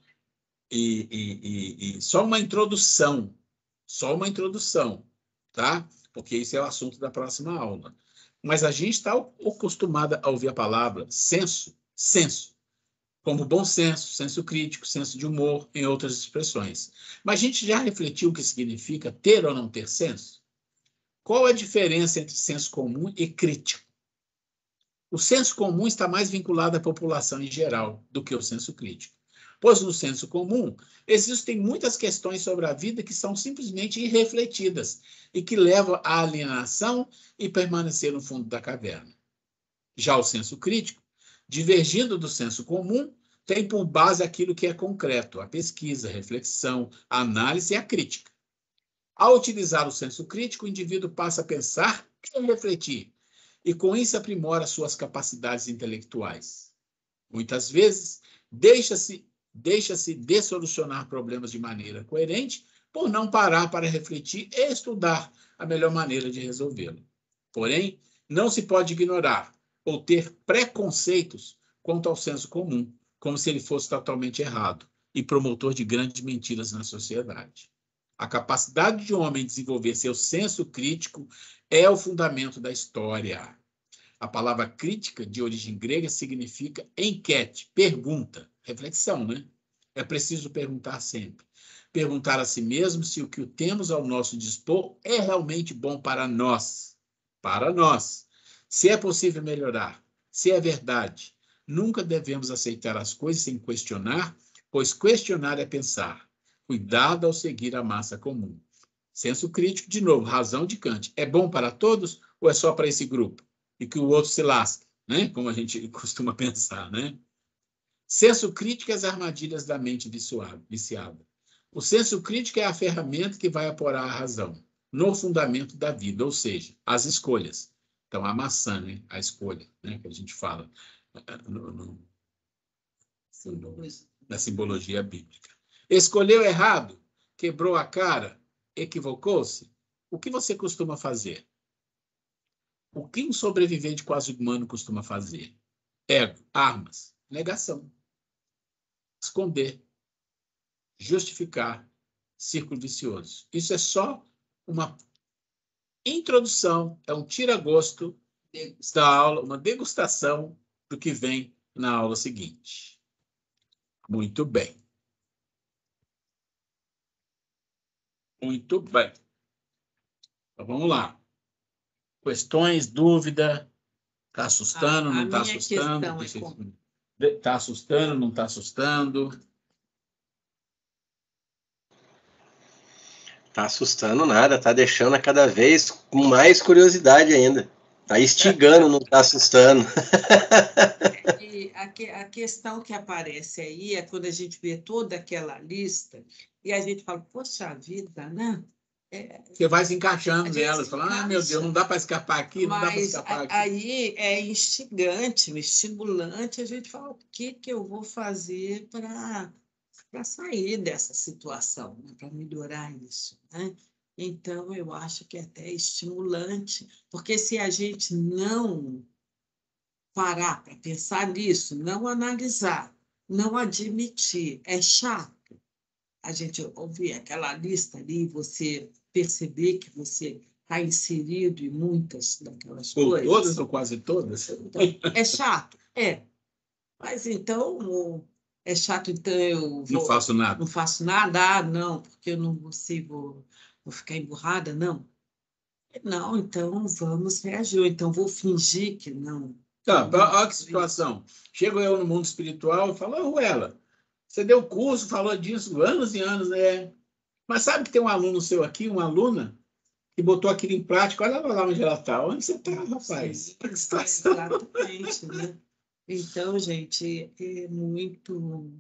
e só uma introdução, tá? Porque isso é o assunto da próxima aula. Mas a gente está acostumada a ouvir a palavra senso, como bom senso, senso crítico, senso de humor, em outras expressões. Mas a gente já refletiu o que significa ter ou não ter senso? Qual a diferença entre senso comum e crítico? O senso comum está mais vinculado à população em geral do que o senso crítico, pois no senso comum existem muitas questões sobre a vida que são simplesmente irrefletidas e que levam à alienação e permanecer no fundo da caverna. Já o senso crítico, divergindo do senso comum, tem por base aquilo que é concreto, a pesquisa, a reflexão, a análise e a crítica. Ao utilizar o senso crítico, o indivíduo passa a pensar e refletir, e com isso aprimora suas capacidades intelectuais. Muitas vezes, deixa-se de solucionar problemas de maneira coerente por não parar para refletir e estudar a melhor maneira de resolvê-lo. Porém, não se pode ignorar ou ter preconceitos quanto ao senso comum, como se ele fosse totalmente errado e promotor de grandes mentiras na sociedade. A capacidade de um homem desenvolver seu senso crítico é o fundamento da história. A palavra crítica, de origem grega, significa enquete, pergunta, reflexão, né? É preciso perguntar sempre. Perguntar a si mesmo se o que temos ao nosso dispor é realmente bom para nós. Para nós. Se é possível melhorar, se é verdade. Nunca devemos aceitar as coisas sem questionar, pois questionar é pensar. Cuidado ao seguir a massa comum. Senso crítico, de novo, razão de Kant. É bom para todos ou é só para esse grupo? E que o outro se lasque, né? Como a gente costuma pensar, né? Senso crítico é as armadilhas da mente viciada. O senso crítico é a ferramenta que vai apurar a razão no fundamento da vida, ou seja, as escolhas. Então, a maçã, né? A escolha, né? Que a gente fala na simbologia bíblica. Escolheu errado, quebrou a cara, equivocou-se. O que você costuma fazer? O que um sobrevivente quase humano costuma fazer? Ego, armas, negação, esconder, justificar, círculo vicioso. Isso é só uma introdução, é um tira-gosto da aula, uma degustação do que vem na aula seguinte. Muito bem. Muito bem. Então, vamos lá. Questões, dúvida? Está assustando, não está assustando? Está assustando, não está assustando? Está assustando nada, está deixando a cada vez com mais curiosidade ainda. Está instigando, não está assustando. E a questão que aparece aí é quando a gente vê toda aquela lista e a gente fala, poxa vida, né? Você vai se encaixando nelas, fala, meu Deus, não dá para escapar aqui, não dá para escapar aqui. Aí é instigante, estimulante, a gente fala, o que eu vou fazer para sair dessa situação, né? Para melhorar isso, né? Então, eu acho que é até estimulante, porque se a gente não parar para pensar nisso, não analisar, não admitir, é chato a gente ouvir aquela lista ali, você perceber que você está inserido em muitas daquelas coisas. Ou todas ou quase todas? Então, é chato? É. Mas então, é chato, então eu não faço nada. Não faço nada? Ah, não, porque eu não consigo, vou ficar emburrada? Não. Não, então vamos reagir. Então vou fingir que não. Tá, olha que situação. Chego eu no mundo espiritual e falo, Ruela, você deu curso, falou disso anos e anos, né? Mas sabe que tem um aluno seu aqui, uma aluna, que botou aquilo em prática, olha lá onde ela está. Onde você está, rapaz? Sim, que situação. Exatamente, né? Então, gente, é muito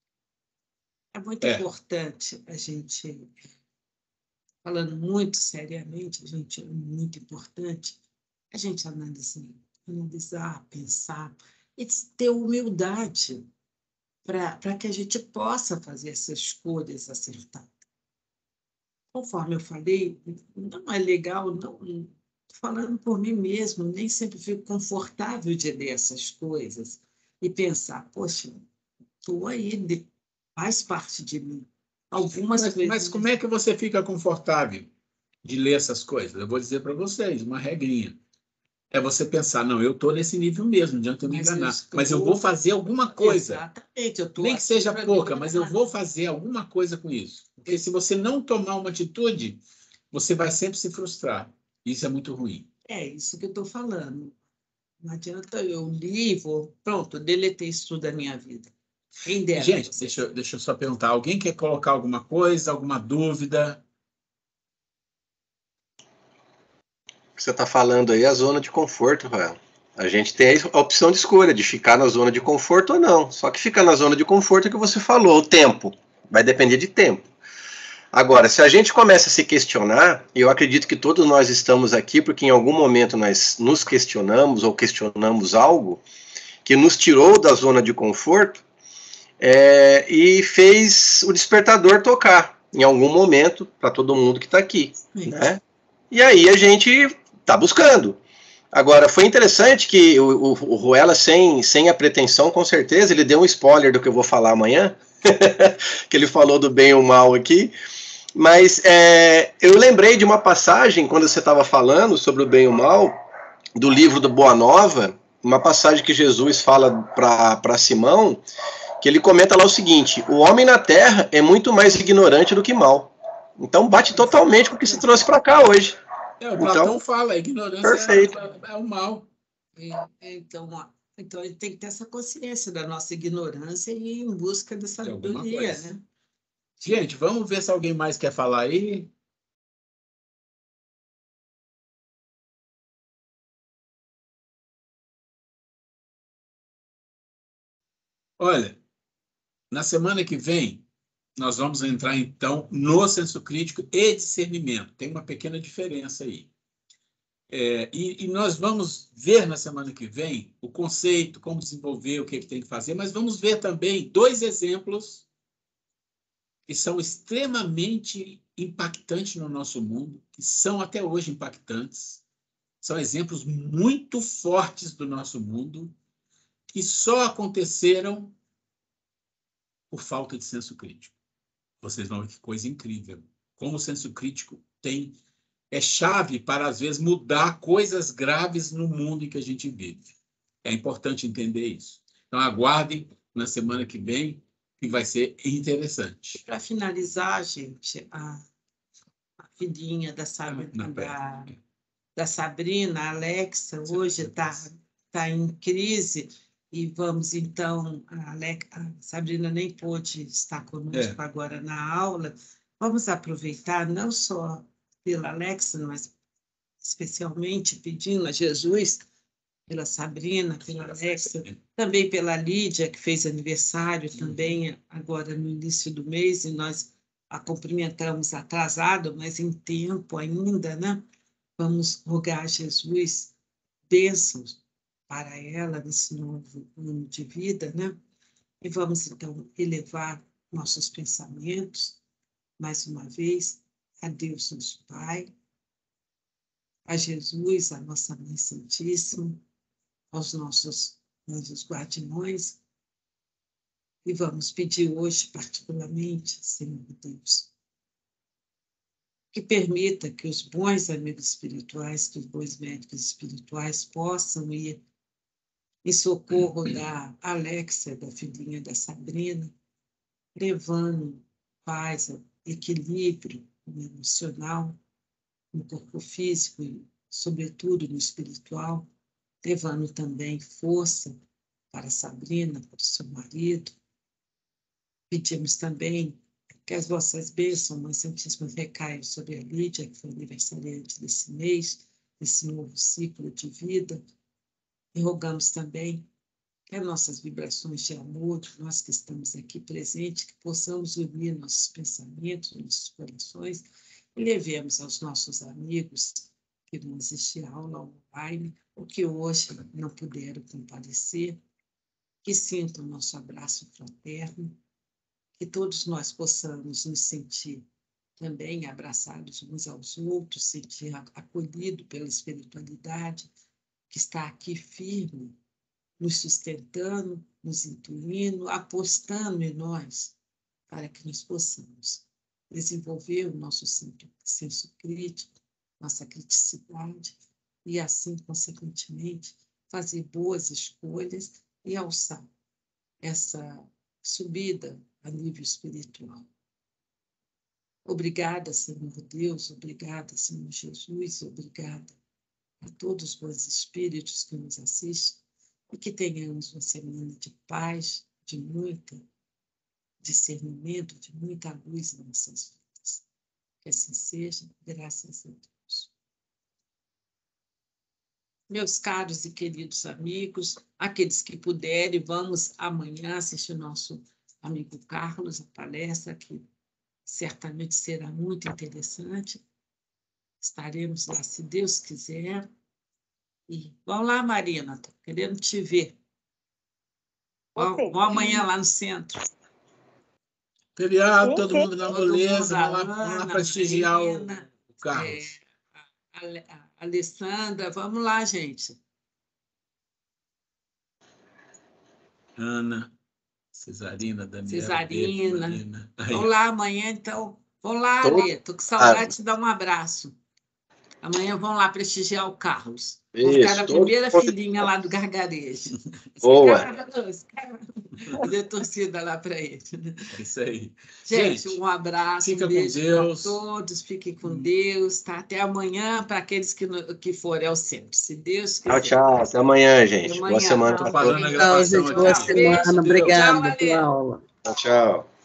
importante a gente, falando muito seriamente, é muito importante a gente analisar, pensar e ter humildade para que a gente possa fazer essas escolhas acertadas. Conforme eu falei, não é legal, não falando por mim mesmo, nem sempre fico confortável de ler essas coisas e pensar, poxa, estou aí, faz parte de mim. Mas como é que você fica confortável de ler essas coisas? Eu vou dizer para vocês, uma regrinha. É você pensar, não, eu estou nesse nível mesmo, não adianta eu me enganar. Mas eu vou fazer alguma coisa. Exatamente. Nem que seja pouca, mas eu vou fazer alguma coisa com isso. Porque se você não tomar uma atitude, você vai sempre se frustrar. Isso é muito ruim. É isso que eu estou falando. Não adianta eu li, pronto, deletei isso tudo da minha vida. Quem dera. Gente, deixa eu só perguntar. Alguém quer colocar alguma coisa, alguma dúvida? O que você está falando aí é a zona de conforto, velho. A gente tem a opção de escolha de ficar na zona de conforto ou não. Só que ficar na zona de conforto é o que você falou, o tempo. Vai depender de tempo. Agora, se a gente começa a se questionar, e eu acredito que todos nós estamos aqui porque em algum momento nós nos questionamos ou questionamos algo que nos tirou da zona de conforto e fez o despertador tocar em algum momento para todo mundo que está aqui, né? E aí a gente está buscando. Agora, foi interessante que o Ruela, sem a pretensão, com certeza, ele deu um spoiler do que eu vou falar amanhã, que ele falou do bem e o mal aqui, mas eu lembrei de uma passagem, quando você estava falando sobre o bem e o mal, do livro do Boa Nova, uma passagem que Jesus fala para Simão, que ele comenta lá o seguinte: o homem na terra é muito mais ignorante do que mal. Então bate totalmente com o que se trouxe para cá hoje. O Platão fala, a ignorância perfeito. É o mal. Então ele tem que ter essa consciência da nossa ignorância e ir em busca da sabedoria, né? Gente, vamos ver se alguém mais quer falar aí. Olha, na semana que vem, nós vamos entrar, então, no senso crítico e discernimento. Tem uma pequena diferença aí. E nós vamos ver na semana que vem o conceito, como desenvolver, o que tem que fazer, mas vamos ver também 2 exemplos que são extremamente impactantes no nosso mundo, que são até hoje impactantes. São exemplos muito fortes do nosso mundo, que só aconteceram por falta de senso crítico. Vocês vão ver que coisa incrível. Como o senso crítico é chave para, às vezes, mudar coisas graves no mundo em que a gente vive. É importante entender isso. Então, aguardem na semana que vem, que vai ser interessante. Para finalizar, gente, a filhinha da Sabrina, a Alexa, hoje está em crise, e vamos, então, a Sabrina nem pôde estar conosco agora na aula, vamos aproveitar, não só pela Alexa, mas especialmente pedindo a Jesus, pela Sabrina, pela Alexa, também pela Lídia, que fez aniversário também agora no início do mês, e nós a cumprimentamos atrasado, mas em tempo ainda, né? Vamos rogar a Jesus bênçãos para ela nesse novo ano de vida, né? E vamos, então, elevar nossos pensamentos, mais uma vez, a Deus nosso Pai, a Jesus, a nossa Mãe Santíssima, aos nossos anjos guardiões, e vamos pedir hoje, particularmente, Senhor Deus, que permita que os bons amigos espirituais, que os bons médicos espirituais possam ir em socorro da Alexa, da filhinha da Sabrina, levando paz, equilíbrio no emocional, no corpo físico e, sobretudo, no espiritual, levando também força para a Sabrina, para o seu marido. Pedimos também que as vossas bênçãos, Mãe Santíssima, recaiam sobre a Lídia, que foi aniversariante desse mês, desse novo ciclo de vida. E rogamos também que as nossas vibrações de amor, nós que estamos aqui presentes, que possamos unir nossos pensamentos, nossos corações, e levemos aos nossos amigos que vão assistir a aula online, ou que hoje não puderam comparecer, que sintam o nosso abraço fraterno, que todos nós possamos nos sentir também abraçados uns aos outros, sentir acolhido pela espiritualidade que está aqui firme, nos sustentando, nos intuindo, apostando em nós, para que nós possamos desenvolver o nosso senso crítico, nossa criticidade, e assim, consequentemente, fazer boas escolhas e alçar essa subida a nível espiritual. Obrigada, Senhor Deus, obrigada, Senhor Jesus, obrigada a todos os bons espíritos que nos assistem, e que tenhamos uma semana de paz, de muito discernimento, de muita luz em nossas vidas. Que assim seja, graças a Deus. Meus caros e queridos amigos, aqueles que puderem, vamos amanhã assistir o nosso amigo Carlos, a palestra, que certamente será muito interessante. Estaremos lá, se Deus quiser. E vamos lá, Marina, estou querendo te ver. Vamos amanhã lá no centro. Feriado, todo mundo na Todo moleza, mundo, vamos lá Ana, prestigiar Marina, o Carlos. a Alessandra, vamos lá, gente. Ana, Cesarina, Daniela, Cesarina. Marina. Vamos lá amanhã, então. Vamos lá, Todo- Alê. Estou com saudade de te dar um abraço. Amanhã vão lá prestigiar o Carlos. Vou ficar Isso, na todos primeira convidados. filinha lá do gargarejo. Boa. Carlos. Fazer torcida lá para ele. É isso aí. Gente, um abraço, fica um com beijo Deus. para todos. Fiquem com Deus. Tá? Até amanhã para aqueles que forem ao centro. Se Deus quiser. Tchau, tchau. Até amanhã, gente. Até Boa amanhã. semana Tô para fazendo a todos. Tchau, gravação gente. aqui. Boa Tchau, beijo. semana. Deus. Obrigada Tchau, Ale. pela aula. Tchau, tchau.